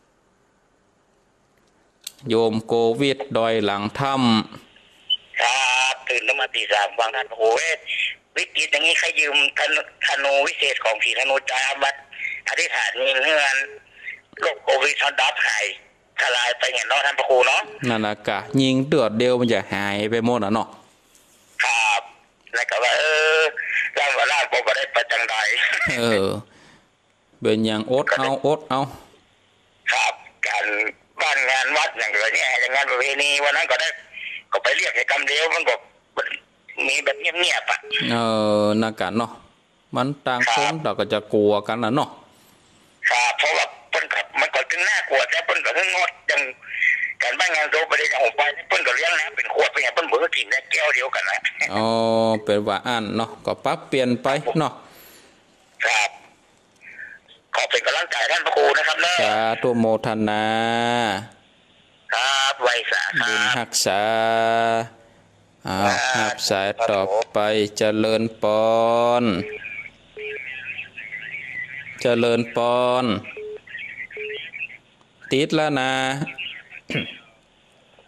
โยมโควิดดอยหลังถ้ำครับตื่นขึ้นมาตีสามฟังท่านโอ้ยวิกฤตอย่างนี้ใครยืมธนธนูวิเศษของผีธนูจาบัดอธิษฐานเงินเงินโรคโควิดทันดับหายทลายไปเงี้ยเนาะท่านพระครูเนาะนั่นแหละกะยิงเดือดเดียวมันจะหายไปหมดอ่ะเนาะครับแล้วก็ว่าเออร่างว่าร่างบอกว่าได้ประจังใดเออเป็นอย่างอดเอาอดเอาครับการบ้านงานวัดอย่างเงี้ยอย่างงานประเพณีวันนั้นก็ได้ก็ไปเรียกให้กำเดียวมันก็มีแบบเงียบๆอ่ะเออนักกันเนาะมันต่างคนเราก็จะกลัวกันนะเนาะครับเพราะว่าเพิ่นกับมันก็ถึงน่ากลัวแต่เพิ่นก็ถึงงดอย่างการบ้านงานโซไปได้อย่างออกไปเพิ่นก็เลี้ยงนะเป็นขวดเป็นอย่างเพิ่นบ่ก็กินได้แก้วเดียวกันนะอ๋อเป็นว่าอ่านเนาะก็ปรับเปลี่ยนไปเนาะครับขอเป็นกำลังใจท่านพระครูนะครับเนาะสาธุโมทนาครับไว้สาครับบุญรักษาอ้าวหับสายต่อไปเจริญปอนเจริญปอนติดแล้วนะ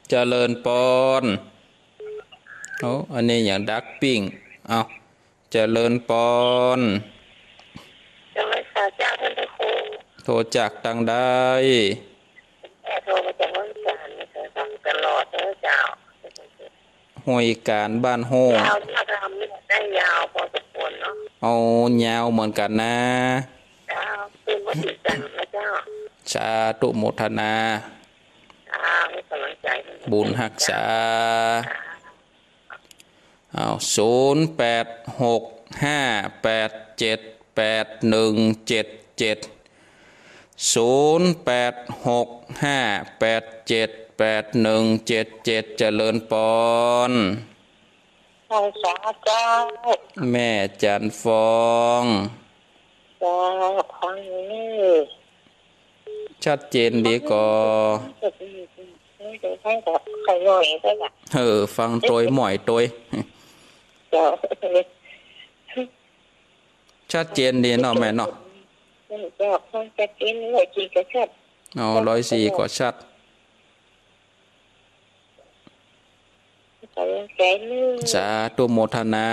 เจริญปอนโอ้อันนี้อย่างดักปิ้งเอาเจริญปอนจะไม่ทราบเจ้าท่านพระครูโทรจากตังได้แม่โทรมาจากวันจันทร์นะคะฟังตลอดเลยเจ้าห้วยการบ้านโฮ่ยาวที่ทำนี่ได้ยาวพอสมควรเนาะเอายาวเหมือนกันนะเจ้าเป็นวันจันทร์นะเจ้าสาธุโมทนาให้กำลังใจบุญรักษาเอาศูนย์แปดหกห้าแปดเจ็ดแปดหนึ่งเจ็ดเจ็ดศูนย์แปดหกห้าแปดเจ็ดแปดหนึ่งเจ็ดเจ็ดเจริญปอนทางสาเจ้าแม่จันฟองเจ้าคนนี้ชัดเจนดีกว่าเออฟังตัวหม่อยตัวชัดเจนดีเนาะแม่เนาะเอาร้อยสี่ก็ชัดสาธุโมทนา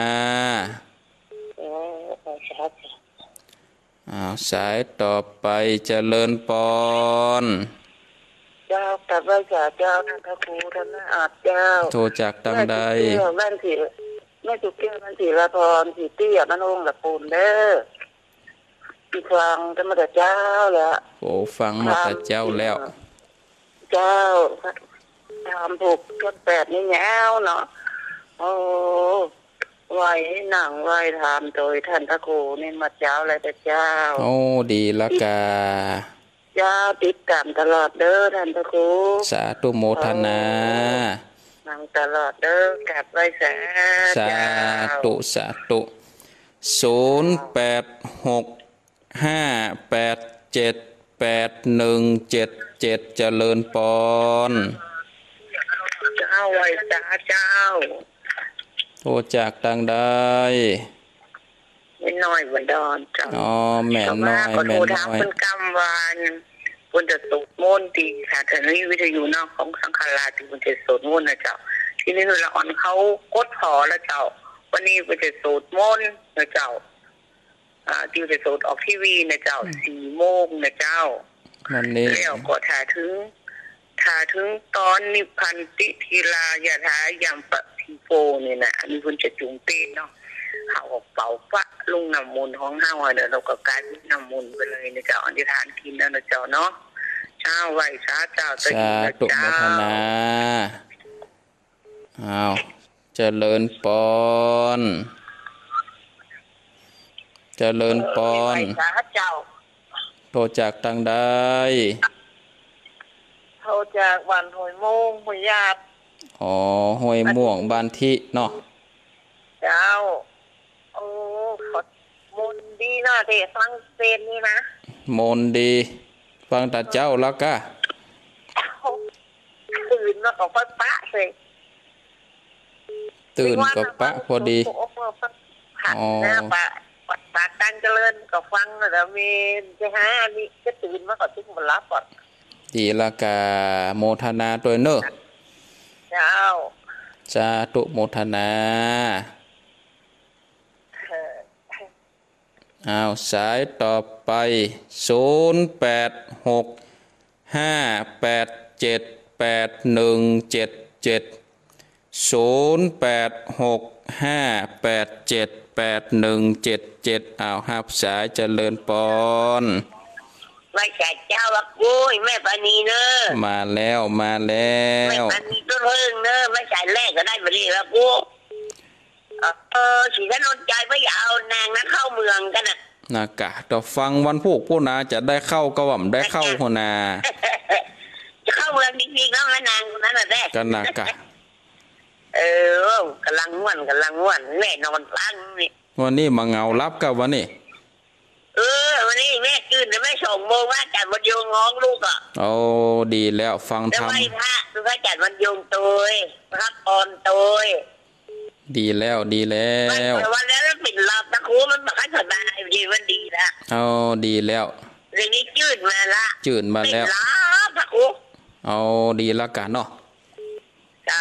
เอาสายต่อไปเจริญปอนเจ้ากลับไหว้เจ้าเจ้าท่านพระครูท่านแม่อาจเจ้าโทรจากตังใดแม่สีแม่จุกเกี้ยวแม่สีละพรสีเตี้ยมันองค์ละปูนเด้ออีกครั้งท่านมาแต่เจ้าแล้วโอ้ฟังมาแต่เจ้าแล้วเจ้าทำถูกต้นแปดนี่แง้วเนาะโอ้ไหวหนังไหวทำโดยท่านพระครูนี่มาเจ้าอะไรแต่เจ้าโอ้ดีละกาเจ้าติดตามตลอดเด้อท่านพระครูสาธุโมทนานั่งตลอดเด้อกลับไหว้สาสาธุสาธุศูนย์แปดหกห้าแปดเจ็ดแปดหนึ่งเจ็ดเจ็ดเจริญปอนเจ้าไหว้สาเจ้าโทรจากตังได้ไม่น้อยบันดอนจ้าอ๋อแม่น้อยแม่น้อยคนกำวันคนจะสูดมนต์ตีสถานีวิทยุนอกของสังฆราชที่คนจะสูดมนต์นะเจ้าที่นี่เราอ่อนเขากดขอแล้วเจ้าวันนี้คนจะสูดมนต์นะเจ้าอ่าที่จะสูดออกทีวีนะเจ้าสี่โมงนะเจ้าวันนี้แล้วก็ถ่าถึงถ่าถึงตอนนิพพันติทีลายาทายามปฏิโฟเนี่ยนะอันนี้คนจะจุงเต้นเนาะเขาเป่าฟะลุงน้ำมูลของห้าวเดี๋ยวเราก็กลายเป็นน้ำมูลไปเลยนะเจ้าอธิษฐานกินแล้วนะเจ้าเนาะเจ้าไหวสาเจ้าสาธุโมทนาอ้าวเจริญปอนเจริญปอนโทรจากตังได้โทรจากวันหอยโมงหอยยาบอ๋อห้วยม่วงบ้านที่เนาะเจ้าโอ้ขอมนดีนะเด็กฟังเซนนี่นะมนดีฟังตาเจ้าแล้วก็ตื่นแล้วก็ปะปะเลยตื่นก็ปะพอดีอ๋อหน้าปะปัดปากตังเจริญก็ฟังแล้วมีจะหาอันนี้จะตื่นมาก่อนที่มันรับก่อนดีละกาโมทนาตัวเนอะเจ้าสาธุโมทนาอ้าวสายต่อไปศูนย์แปดหกห้าแปดเจ็ดแปดหนึ่งเจ็ดเจ็ดศูนย์แปดหกห้าแปดเจ็ดแปดหนึ่งเจ็ดเจ็ดอ้าวฮับสายเจริญปอนไม่ใช่เจ้าวักบุ้ยแม่ปานีเนอะมาแล้วมาแล้วแม่ปานีต้นเพิ่งเนอะไม่ใช่แรกก็ได้มาดีวักบุ้ยเออสีถนนใจไม่เอานางนั้นเข้าเมืองกันน่ะนากะต่อฟังวันพวกผู้นาจะได้เข้าก็ว่าได้เข้าคนนาจะเข้าเมืองจริงๆแล้วแม่นางคนนั้นน่ะแท้กันนากะเออกำลังง่วนกำลังง่วนแม่นอนฟังนี่วันนี้มาเงารับกับวันนี้เออวันนี้แม่ตื่นแต่แม่ส่งโมว่าจัดวันโยงง้องลูกอ่ะโอ้ดีแล้วฟังทำแล้วไหว้พระคือพระจัดวันโยงตัวพระปอนตัวดีแล้วดีแล้ววันนั้นปิดลับตะคูมันมาขั้นสบายดีมันดีละเอาดีแล้วเรื่องนี้จืดมาละจืดมาแล้วปิดลับตะคูเอาดีละกันเนาะ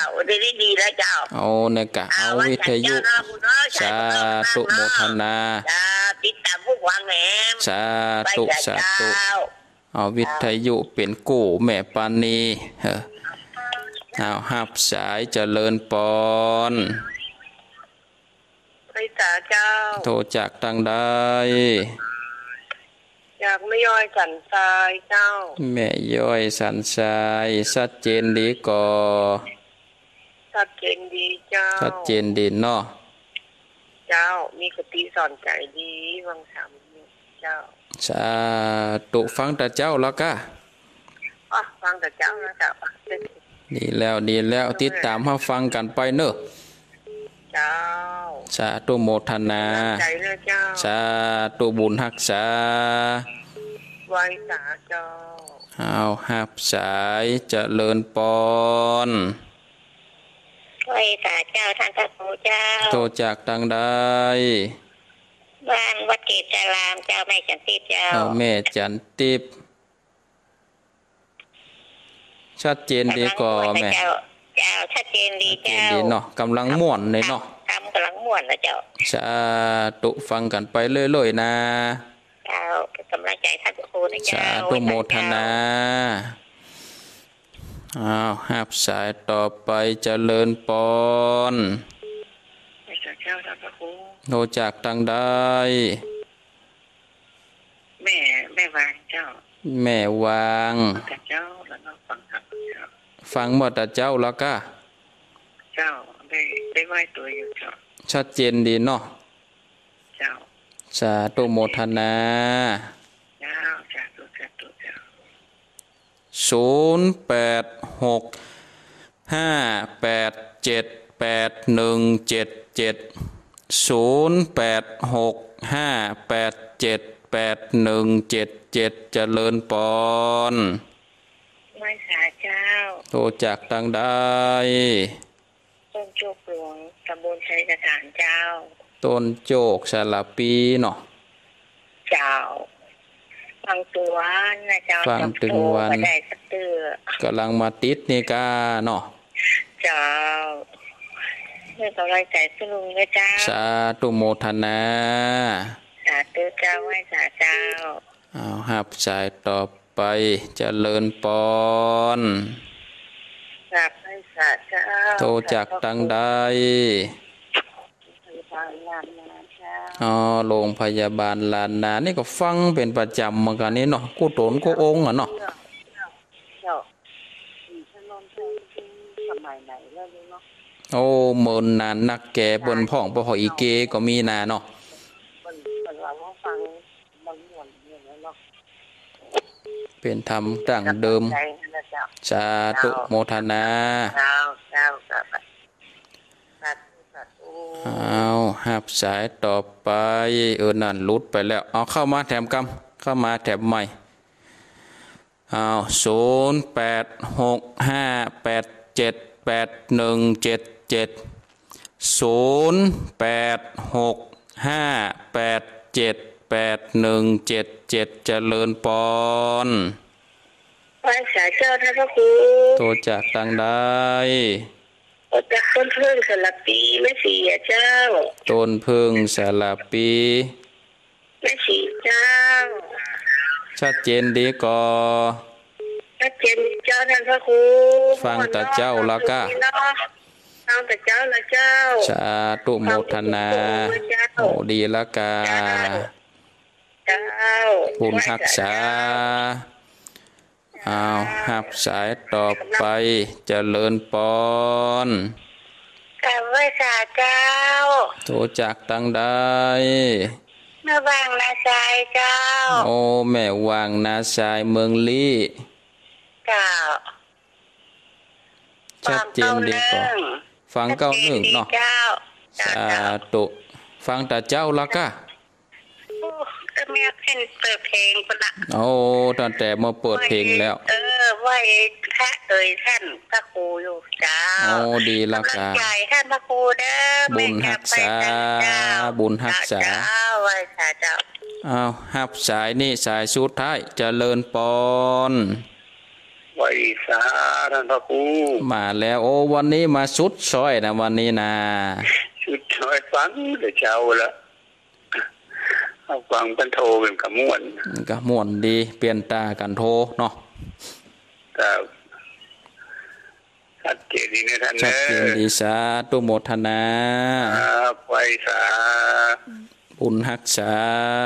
ดีดีดีแล้วเจ้าเอาเนี่ยกะเอาวิทยุสาธุโมทนาติดตามผู้ฟังแหมสาธุสาธุเอาวิทยุเป็นกู้แม่ปานีเออเอาหับสายเจริญปอนไปสาเจ้าโทรจากทางใดอยากไม่ย่อยสันทรายเจ้าแม่ย่อยสันทรายชัดเจนดีก่อชัดเจนดีเจ้าชัดเจนดีเนาะเจ้ามีกติสอนใจดีวังสามเจ้าสาธุฟังแต่เจ้าแล้วก็อ๋อฟังแต่เจ้าแล้วเจ้าดีแล้วดีแล้วติดตามมาฟังกันไปเนอะเจ้าสาธุโมทนาสาธุบุญรักษาไว้สาเจ้าเอาหับสายเจริญปอนไว้สาเจ้าท่านพระครูเจ้าโทรจากทางใดบ้านวัดเกศจารามเจ้าแม่จันทิพย์เจ้าเอาแม่จันทิพย์ชัดเจนดีก่อแม่เจ้าชัดเจนดีเจ้าดีเนาะกำลังม่วนเลยเนาะทำกำลังม่วนนะเจ้าสาธุฟังกันไปเรื่อยๆนะเจ้ากำลังใจท่านครูนะเจ้าสาธุโมทนาอ้าวหับสายต่อไปเจริญปอนเจ้าท่านครูโทรจากทางใดแม่แม่วางเจ้าแม่วางเจ้าแล้วก็ฟังครับเจ้าฟังหมดแต่เจ้าแล้วก็เจ้าได้ได้ไหวตัวอยู่เจ้าชัดเจนดีเนาะเจ้าสาธุโมทนาเจ้าสาธุสาธุเจ้าศูนย์แปดหกห้าแปดเจ็ดแปดหนึ่งเจ็ดเจ็ดศูนย์แปดหกห้าแปดเจ็ดแปดหนึ่งเจ็ดเจ็ดเจริญปอนไม่สาเจ้าโทรจากทางใดต้นโจกหลวงตำบลชัยสถานเจ้าต้นโจกสารปีเนาะเจ้าฟังตัวนะเจ้าฟังตึงวันได้สักเตือกำลังมาติดนี่กาเนาะเจ้าเมื่อกำลังใจสุลุงนะเจ้าสาธุโมทนาสาธุเจ้าไหว้สาเจ้าเอาหับสายต่อไปเจริญปอนกราบไหว้สาเจ้าโทรจากทางใดอ๋อโรงพยาบาลลานนานี่ก็ฟังเป็นประจำเหมือนกันนี่เนาะกูโตนกูองค์อ่ะเนาะโอ้เมินนานนักแก่บนพ่องปะหออีเกก็มีนาเนาะเป็นธรรมดั้งเดิมสาธุโมทนาเอาหับสายต่อไปเออนั่นลุดไปแล้วเอาเข้ามาแถมกำเข้ามาแถมใหม่เอาศูนย์แปดหกห้าแปดเจ็ดแปดหนึ่งเจ็ดเจ็ดศูนย์แปดหกห้าแปดเจ็ดแปดหนึ่งเจ็ดเจ็ดเจริญปอนไหว้สาเจ้าท่านพระครูโทรจากทางใดจากต้นพึ่งสลับปีไม่สีเจ้าต้นพึ่งสลับปีไม่สีเจ้าชัดเจนดีก่อชัดเจนเจ้าท่านพระครูฟังแต่เจ้าละก็ฟังแต่เจ้าละเจ้าสาธุโมทนาโอ้ดีละกาบุญรักษาอ้าวหับสายต่อไปเจริญปอนกราบไหว้สาเจ้าโทรจากทางใดแม่วางนาชายเจ้าโอ้แม่วางนาชายเมืองลี่เจ้าชัดเจนดีกว่าฟังเก้าหนึ่งเนาะสาธุฟังแต่เจ้าละก็ก็แม่เพ่นเปิดเพลงคนละโอ้ตั้งแต่มาเปิดเพลงแล้วเออไหว้พระเอ่ยท่านพระครูอยู่เจ้าโอ้ดีละก็ใหญ่ท่านพระครูเด้อบุญรักษาบุญรักษาไหว้สาเจ้าอ้าวหับสายนี่สายสุดท้ายเจริญปอนวไว้สาท่านพระครูมาแล้วโอ้วันนี้มาชุดซอยนะวันนี้นะชุดซอยฟังเดี๋ยวเช้าละเอาฟังกันโทรเป็นกระม่วนกระม่วนดีเปลี่ยนตากันโทรเนาะครับชัดเจนดีนะท่านเนอะชัดเจนดีสาธุโมทนาครับไว้สาบุญรักษา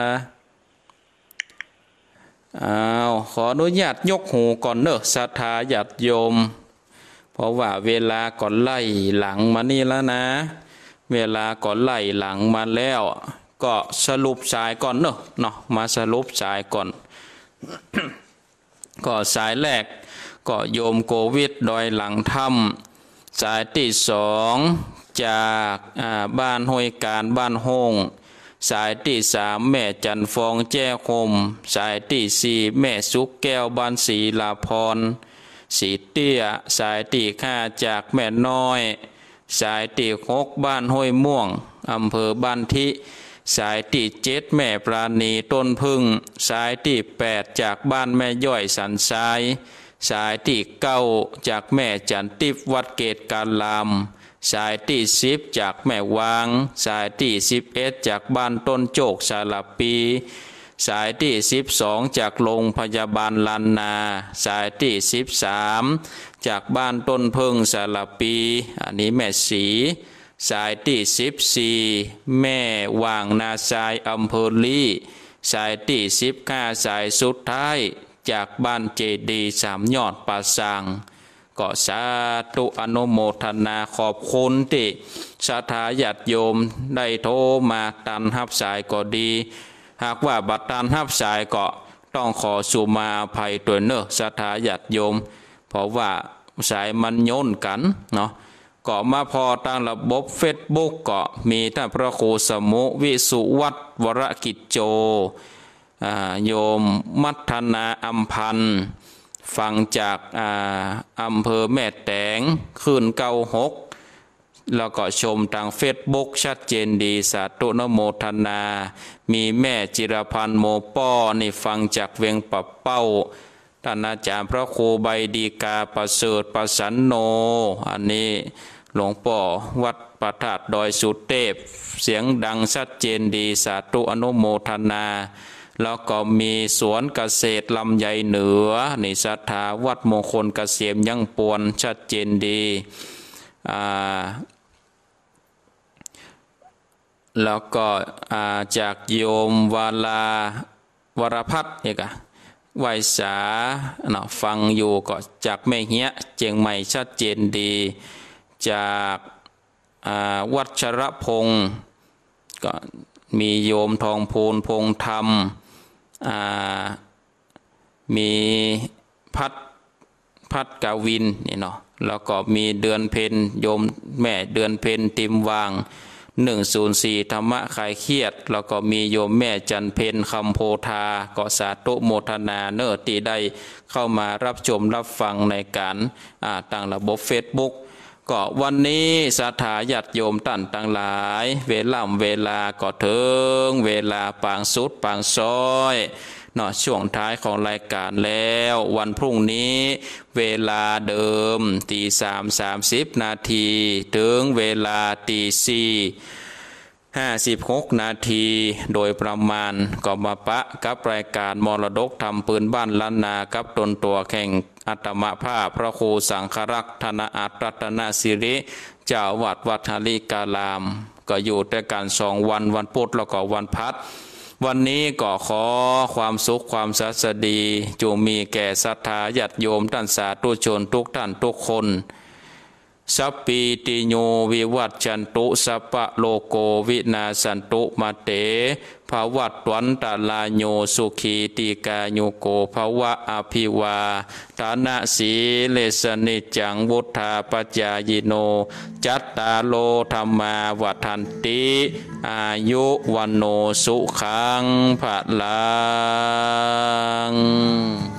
อ้าวขออนุญาตยกหูก่อนเนอะศรัทธาญาติโยมเพราะว่าเวลาก่อนไล่หลังมานี่แล้วนะเวลาก่อนไล่หลังมาแล้วก็สรุปสายก่อนเนอะเนาะมาสรุปสายก่อน ก็สายแรกก็โยมโควิดดอยหลังถ้ำสายที่สองจากบ้านห้วยการบ้านโฮงสายที่สามแม่จันฟองแจ้คมสายที่สี่แม่สุกแก้วบ้านศรีลาพรสีเตี้ยสายที่ห้าจากแม่น้อยสายที่หกบ้านห้วยม่วงอำเภอบ้านทิสายที่เจ็ดแม่ปราณีต้นพึ่งสายที่แปดจากบ้านแม่ย่อยสันทรายสายที่เก้าจากแม่จันติบวัดเกตการลามสายที่สิบจากแม่วางสายที่สิบเอ็ดจากบ้านต้นโจกสาลปีสายที่สิบสองจากโรงพยาบาลลานนาสายที่สิบสามจากบ้านต้นเพิงสาลปีอันนี้แม่สีสายที่สิบสี่แม่วางนาทรายอำเภอลีสายที่สิบห้าสายสุดท้ายจากบ้านเจดีสามยอดป่าสังก็สาธุอนุโมทนาขอบคุณที่ศรัทธาญาติโยมได้โทรมาตันฮับสายก็ดีหากว่าบัตรตันฮับสายก็ต้องขอสุมาอภัยตัวเนอะศรัทธาญาติโยมเพราะว่าสายมันโยนกันเนาะก็มาพอทางระบบเฟซบุ๊กก็มีท่านพระครูสมุวิสุวัตวรกิจโจโยมมัทนาอัมพันธ์ฟังจากอำเภอแม่แตงคืนเก้าหกแล้วก็ชมทางเฟซบุ๊กชัดเจนดีสาธุนโมทนามีแม่จิรพันธ์โมป้อนี่ฟังจากเวียงปับเป้าท่านอาจารย์พระครูใบดีกาประเสริฐประสันโนอันนี้หลวงพ่อวัดประทัดดอยสุเทพเสียงดังชัดเจนดีสาธุอนุโมทนาแล้วก็มีสวนเกษตรลำไยเหนือในศรัทธาวัดมงคลเกษมยังปวนชัดเจนดีแล้วก็จากโยมวาลาวรพัฒน์เอกะไวสาเนาะฟังอยู่ก็จากแม่เหี้ยเจียงใหม่ชัดเจนดีจากวัชรพงศ์ก็มีโยมทองพูนพงธรรมมีพัดพัดกวินนี่เนาะแล้วก็มีเดือนเพ็ญโยมแม่เดือนเพ็ญติมวางหนึ่งศูนย์สี่ธรรมะคลายเครียดแล้วก็มีโยมแม่จันเพ็ญคำโพธาก็สาธุโมทนาเนอที่ได้เข้ามารับชมรับฟังในการต่างระบบเฟซบุ๊กก็วันนี้ศรัทธาญาติโยมท่านทั้งหลายเวลาเวลาก็ถึงเวลาปางสุดปางซอยเนาะช่วงท้ายของรายการแล้ววันพรุ่งนี้เวลาเดิมตีสามสามสิบนาทีถึงเวลาตีสี่ห้าสิบหกนาทีโดยประมาณก็มาปะกับรายการมรดกทำปืนบ้านล้านนากับตนตัวแข่งอัตมภาพพระครูสังฆรักษ์ธนอัตรัตนสิริเจ้าวัดวัดหาริกาลามก็อยู่ด้วยกันสองวันวันพุธแล้วก็วันพัดวันนี้ก็ขอความสุขความสัสดีจงมีแก่ศรัทธาญาติโยมท่านสาธุชนทุกท่านทุกคนสัพปีติโยวิวัตชันตุสัพพะโลโกวินาสันตุมาเตภวัตวันตาลาโยสุขีติกาโยโกภวะอภิวาทานะสีเลสนิจังวุธาปัจจายโนจัตตาโลธรรมาวัฏันติอายุวันโนสุขังภะลัง